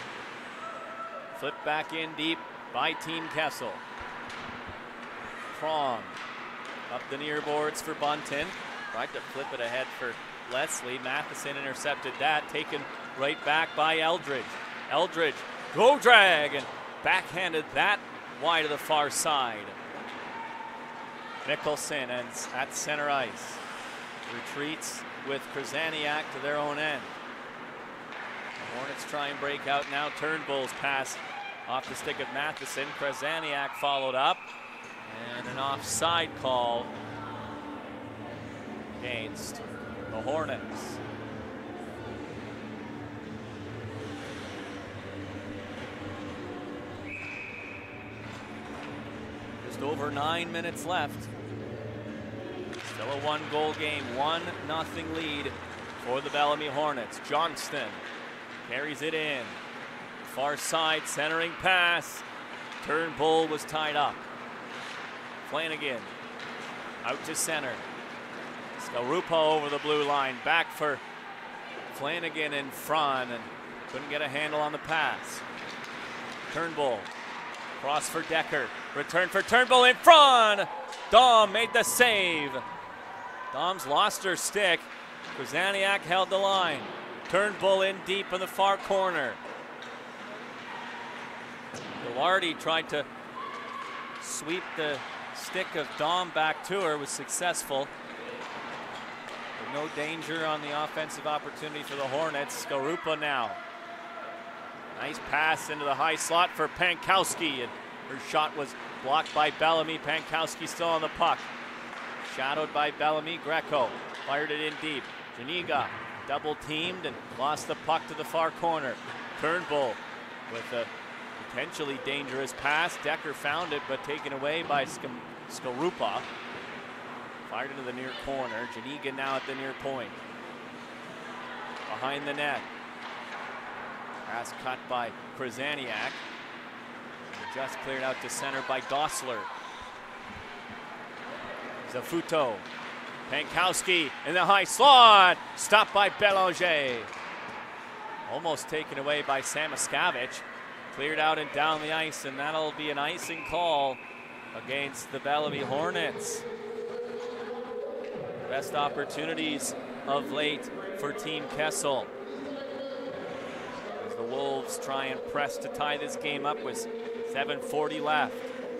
Flip back in deep by Team Kessel. Crom Up the near boards for Bunton. Tried to flip it ahead for Leslie. Matheson intercepted that. Taken right back by Eldridge. Eldridge, go drag, and backhanded that wide to the far side. Mickelson ends at center ice. Retreats with Krasaniak to their own end. The Hornets try and break out now. Turnbull's pass off the stick of Matheson. Krasaniak followed up. And an offside call against the Hornets. Just over 9 minutes left. Still a one-goal game, 1-0 lead for the Bellamy Hornets. Johnston carries it in. Far side centering pass. Turnbull was tied up. Flanagan out to center. Skarupa over the blue line. Back for Flanagan in front and couldn't get a handle on the pass. Turnbull. Cross for Decker. Return for Turnbull in front. Dom made the save. Dom's lost her stick. Krasaniak held the line. Turnbull in deep in the far corner. Gilardi tried to sweep the stick of Dom back to her, was successful. But no danger on the offensive opportunity for the Hornets. Skarupa now. Nice pass into the high slot for Pankowski, and her shot was blocked by Bellamy. Pankowski still on the puck. Shadowed by Bellamy. Greco fired it in deep. Janiga double teamed and lost the puck to the far corner. Turnbull with a potentially dangerous pass. Decker found it, but taken away by Skarupa. Fired into the near corner. Janiga now at the near point. Behind the net. Pass cut by Krasaniak. Just cleared out to center by Dossler. Zafuto. Pankowski in the high slot. Stopped by Belanger. Almost taken away by Samoskevich. Cleared out and down the ice, and that'll be an icing call against the Bellamy Hornets. Best opportunities of late for Team Kessel. As the Wolves try and press to tie this game up with 7:40 left.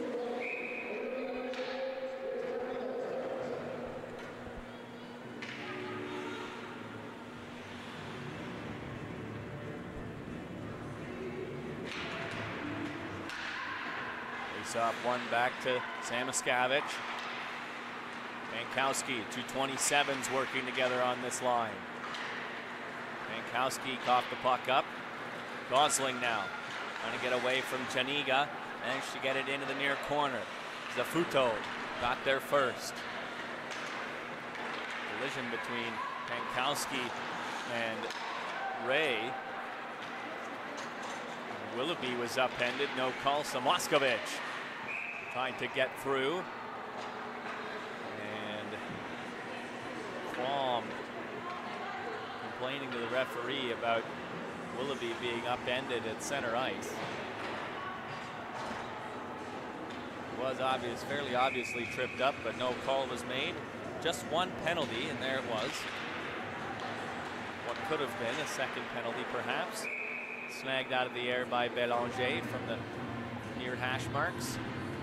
Off one back to Samoskevich. Pankowski, 227s working together on this line. Pankowski coughed the puck up. Gosling now trying to get away from Janiga. Managed to get it into the near corner. Zafuto got there first. Collision between Pankowski and Ray. Willoughby was upended, no call. Samoskevich trying to get through. And Quam complaining to the referee about Willoughby being upended at center ice. It was fairly obviously tripped up, but no call was made. Just one penalty, and there it was. What could have been a second penalty, perhaps. Snagged out of the air by Belanger from the near hash marks.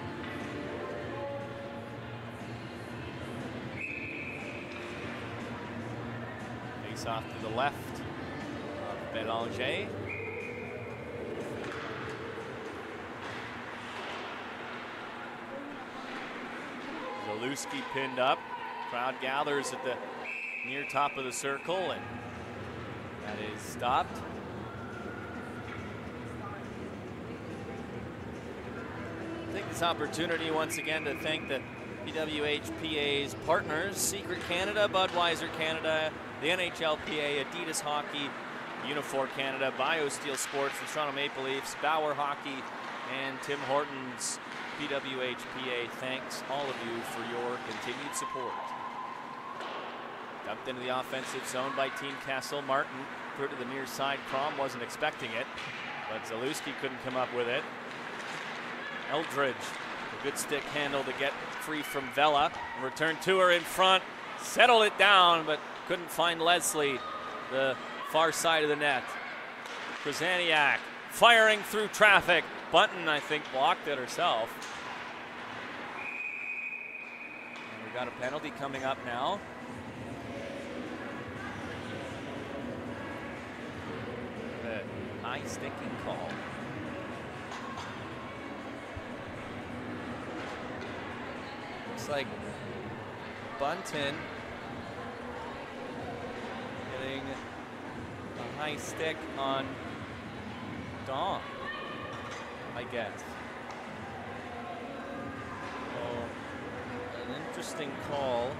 Face off to the left of Belanger. Zalewski pinned up. Crowd gathers at the near top of the circle, and that is stopped. Take this opportunity once again to thank the PWHPA's partners, Secret Canada, Budweiser Canada, the NHLPA, Adidas Hockey, Unifor Canada, BioSteel Sports, the Toronto Maple Leafs, Bauer Hockey, and Tim Hortons. PWHPA thanks all of you for your continued support. Dumped into the offensive zone by Team Kessel. Martin threw it to the near side. Crom wasn't expecting it, but Zalewski couldn't come up with it. Eldridge Good stick handle to get free from Vela. Return to her in front. Settled it down, but couldn't find Leslie, the far side of the net. Krasaniak firing through traffic. Bunton, I think, blocked it herself. And we got a penalty coming up now. A high sticking call. Looks like Bunton getting a high stick on Dawn, I guess. So, an interesting call,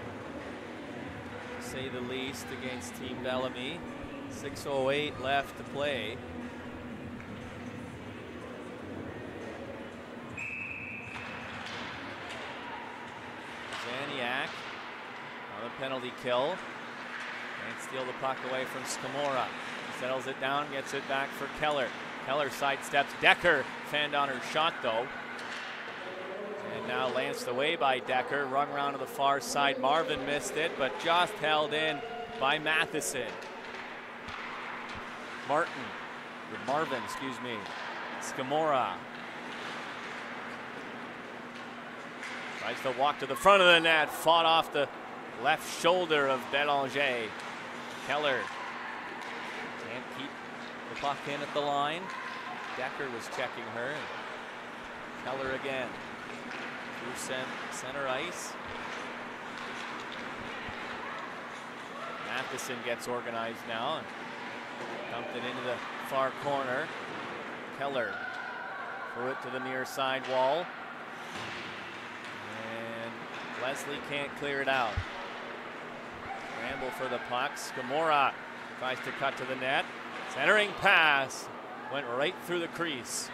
to say the least, against Team Bellamy. 6:08 left to play. Zaniak on the penalty kill. Can't steal the puck away from Scamora. Settles it down, gets it back for Keller. Keller sidesteps. Decker fanned on her shot though. And now lanced away by Decker. Rung around to the far side. Marvin missed it, but just held in by Matheson. Marvin, excuse me. Scamora. Tries to walk to the front of the net. Fought off the left shoulder of Belanger. Keller can't keep the puck in at the line. Decker was checking her. Keller again. Through center ice. Matheson gets organized now and dumped it into the far corner. Keller threw it to the near side wall. And Leslie can't clear it out. Scramble for the puck. Scamora tries to cut to the net. Centering pass went right through the crease.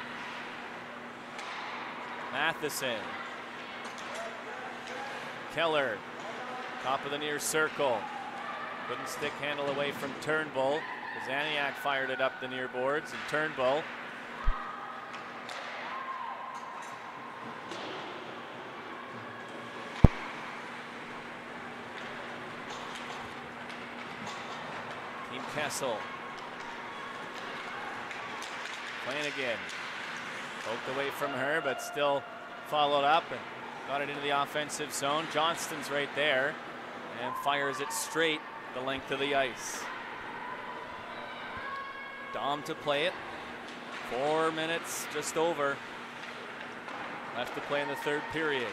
Matheson. Keller, top of the near circle. Couldn't stick handle away from Turnbull. Zaniak fired it up the near boards, and Turnbull Team Kessel. Flanagan poked away from her, but still followed up and got it into the offensive zone. Johnston's right there and fires it straight the length of the ice. Dom to play it. 4 minutes just over left to play in the third period.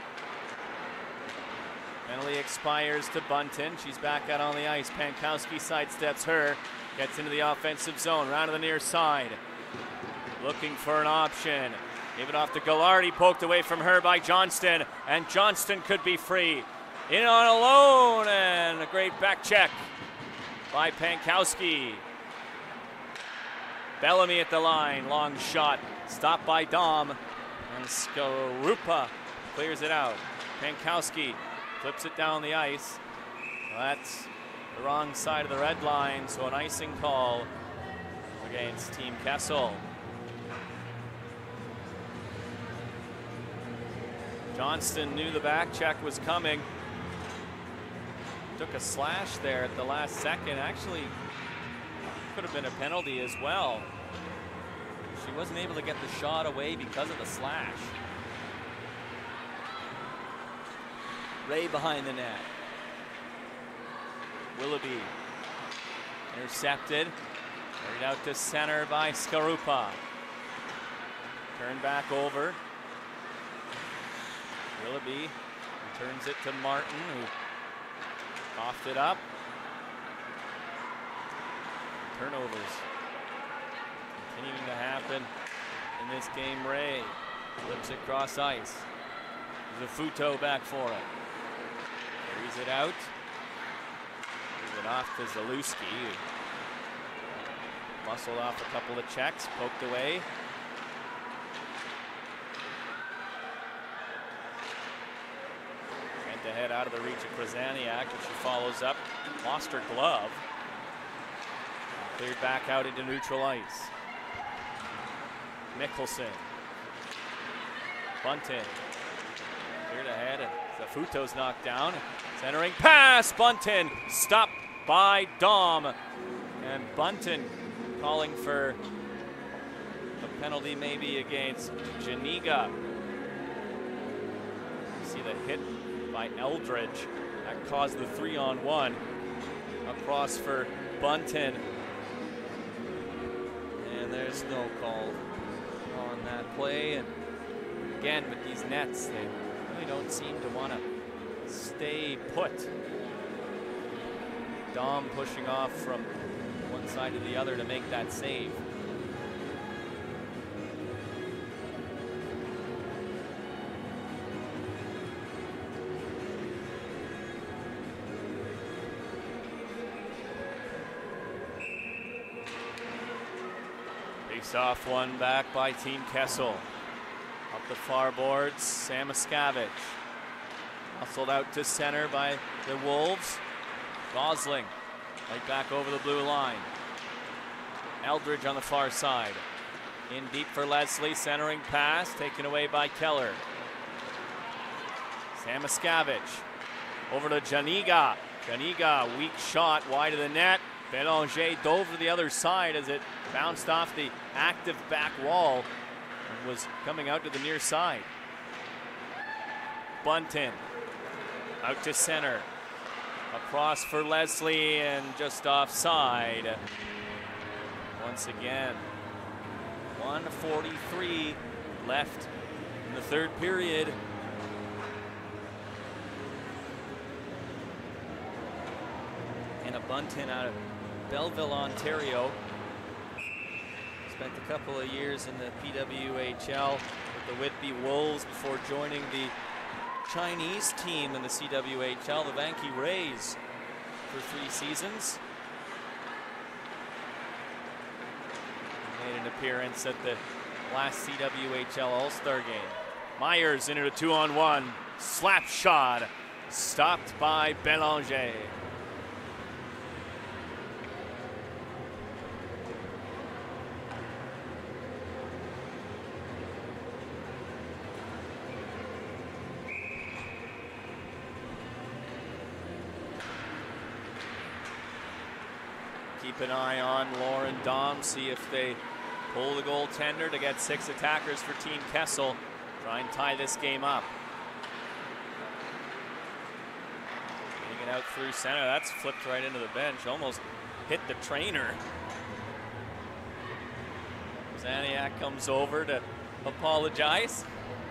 Penalty expires to Bunton. She's back out on the ice. Pankowski sidesteps her. Gets into the offensive zone. Round to the near side. Looking for an option. Gave it off to Gallardi. Poked away from her by Johnston. And Johnston could be free. In on alone. And a great back check by Pankowski. Bellamy at the line. Long shot. Stopped by Dom. And Skarupa clears it out. Pankowski flips it down the ice. Well, that's the wrong side of the red line, so an icing call against Team Kessel. Johnston knew the back check was coming. Took a slash there at the last second. Actually, could have been a penalty as well. She wasn't able to get the shot away because of the slash. Ray behind the net. Willoughby intercepted. Carried out to center by Skarupa. Turned back over. Willoughby returns it to Martin, who coughed it up. Turnovers continuing to happen in this game. Ray flips it cross ice. Zafuto back for it. Carries it out. Gives it off to Zalewski. Muscled off a couple of checks, poked away. Head to head out of the reach of Krasaniak, but she follows up. Lost her glove. Cleared back out into neutral ice. Mickelson. Bunton cleared ahead, and Zafuto's knocked down. Centering pass, Bunton stopped by Dom. And Bunton calling for a penalty maybe against Janiga. You see the hit by Eldridge. That caused the 3-on-1. Across for Bunton. And there's no call on that play. And again, with these nets, they really don't seem to want to stay put. Dom pushing off from one side to the other to make that save. Face off one back by Team Kessel. Up the far boards, Samoskevich. Hustled out to center by the Wolves. Gosling right back over the blue line. Eldridge on the far side. In deep for Leslie, centering pass, taken away by Keller. Samoskevich over to Janiga. Janiga, weak shot, wide of the net. Belanger dove to the other side as it bounced off the active back wall and was coming out to the near side. Bunton out to center. Across for Leslie and just offside. Once again, 1:43 left in the third period. And a Bunton out of Belleville, Ontario. Spent a couple of years in the PWHL with the Whitby Wolves before joining the Chinese team in the CWHL, the Vanke Rays, for 3 seasons. Made an appearance at the last CWHL All-Star game. Myers into a 2-on-1, slap shot, stopped by Belanger. Keep an eye on Lauren Dom, see if they pull the goaltender to get 6 attackers for Team Kessel. Try and tie this game up. Getting it out through center, that's flipped right into the bench, almost hit the trainer. Zaniak comes over to apologize.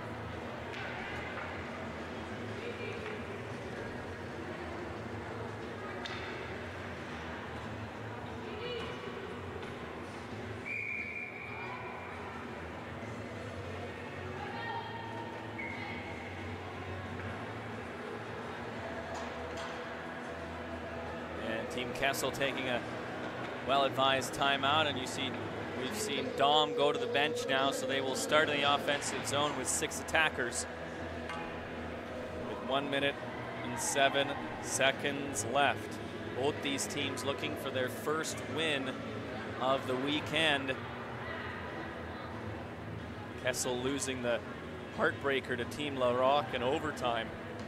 Team Kessel taking a well-advised timeout, and we've seen Dom go to the bench now, so they will start in the offensive zone with 6 attackers. With 1 minute and 7 seconds left. Both these teams looking for their first win of the weekend. Kessel losing the heartbreaker to Team La Roque in overtime.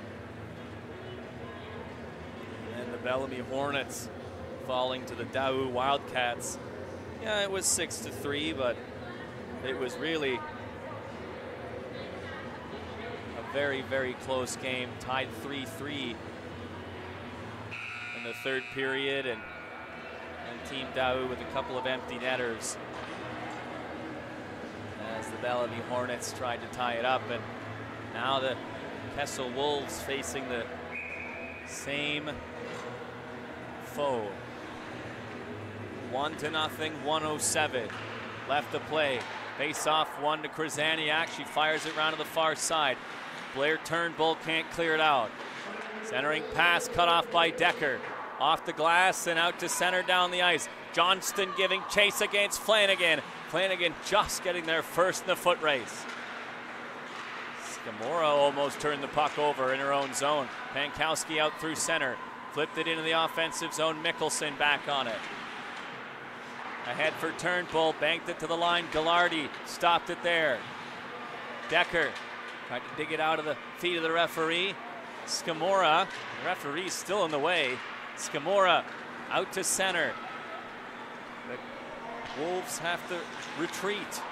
And the Bellamy Hornets falling to the Daou Wildcats. Yeah, it was 6-3, but it was really a very, very close game, tied 3-3 in the third period, and Team Daou with a couple of empty netters as the Bellamy Hornets tried to tie it up. And now the Kessel Wolves facing the same foe. 1-0, 1:07 left to play. Face off one to Krasaniak. She fires it around to the far side. Blair Turnbull can't clear it out. Centering pass cut off by Decker. Off the glass and out to center down the ice. Johnston giving chase against Flanagan. Flanagan just getting there first in the foot race. Skamora almost turned the puck over in her own zone. Pankowski out through center. Flipped it into the offensive zone. Mickelson back on it. Ahead for Turnbull. Banked it to the line. Gallardi stopped it there. Decker Tried to dig it out of the feet of the referee. Scamora, the referee's still in the way. Scamora out to center. The Wolves have to retreat.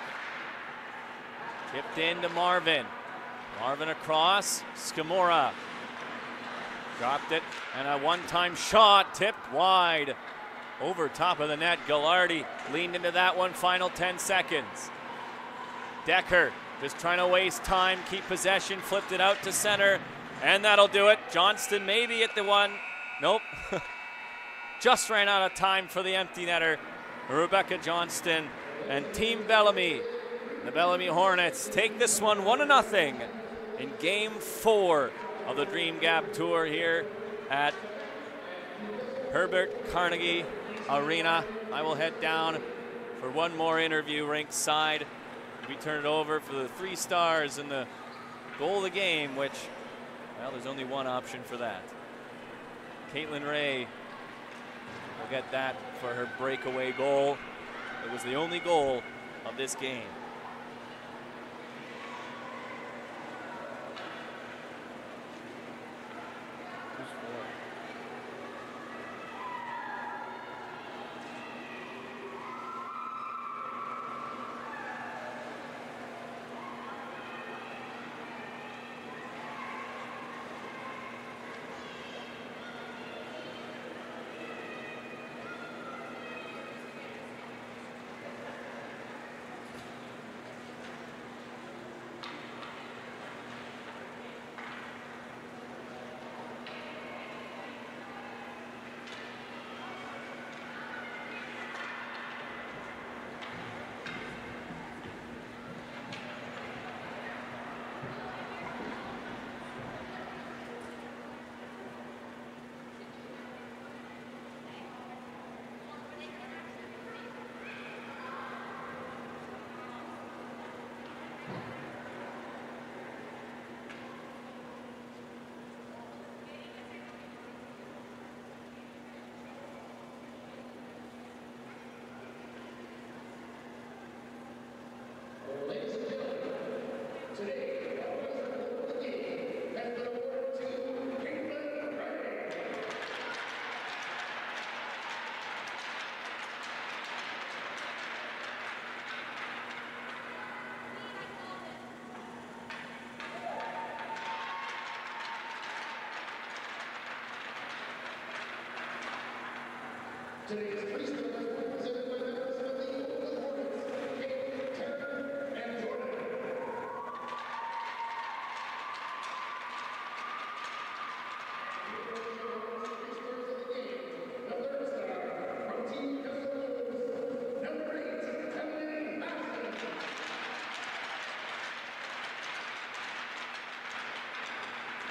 Tipped in to Marvin. Marvin across, Scamora. Dropped it, and a one-time shot, tipped wide. Over top of the net, Gallardi leaned into that one, final 10 seconds. Decker just trying to waste time, keep possession, flipped it out to center, and that'll do it. Johnston maybe at the one, nope. Just ran out of time for the empty netter. Rebecca Johnston and Team Bellamy. The Bellamy Hornets take this one 1-0 in Game 4 of the Dream Gap Tour here at Herbert Carnegie Arena. I will head down for one more interview rinkside. We turn it over for the 3 stars and the goal of the game, which, well, there's only one option for that. Caitlin Ray will get that for her breakaway goal. It was the only goal of this game.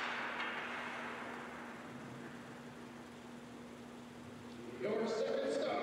Your second star.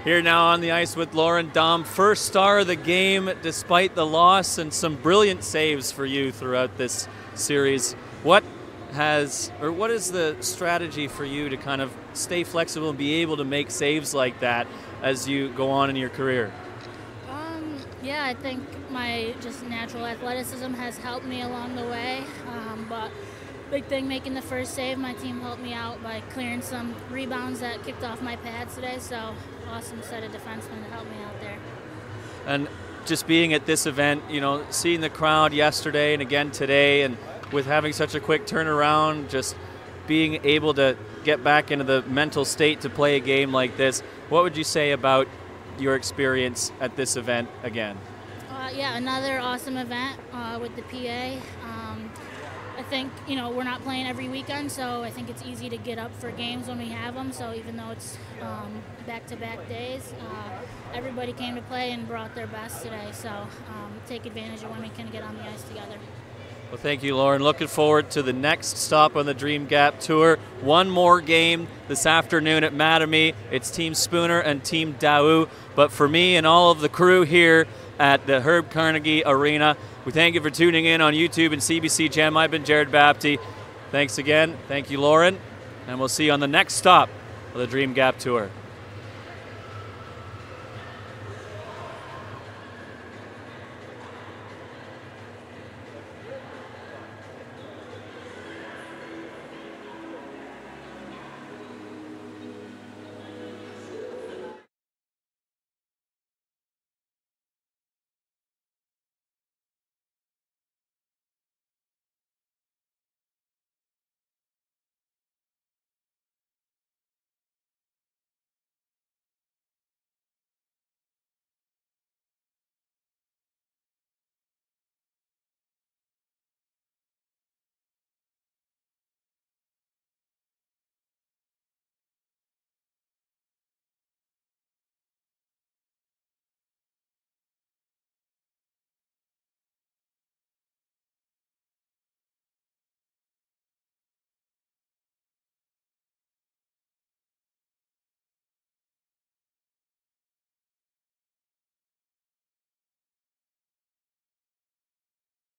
Here now on the ice with Lauren Dahm, first star of the game despite the loss, and some brilliant saves for you throughout this series. What is the strategy for you to kind of stay flexible and be able to make saves like that as you go on in your career? Yeah, I think my just natural athleticism has helped me along the way, but big thing making the first save. My team helped me out by clearing some rebounds that kicked off my pads today, so awesome set of defensemen to help me out there. And just being at this event, you know, seeing the crowd yesterday and again today, and with having such a quick turnaround, just being able to get back into the mental state to play a game like this, what would you say about your experience at this event again? Yeah, another awesome event with the PA. I think, you know, we're not playing every weekend, so I think it's easy to get up for games when we have them. So even though it's back-to-back days, everybody came to play and brought their best today. So take advantage of when we can get on the ice together. Well, thank you, Lauren. Looking forward to the next stop on the Dream Gap Tour. One more game this afternoon at Bellamy. It's Team Spooner and Team Daou. But for me and all of the crew here at the Herb Carnegie Arena, we thank you for tuning in on YouTube and CBC Gem. I've been Jared Bapty. Thanks again. Thank you, Lauren. And we'll see you on the next stop of the Dream Gap Tour.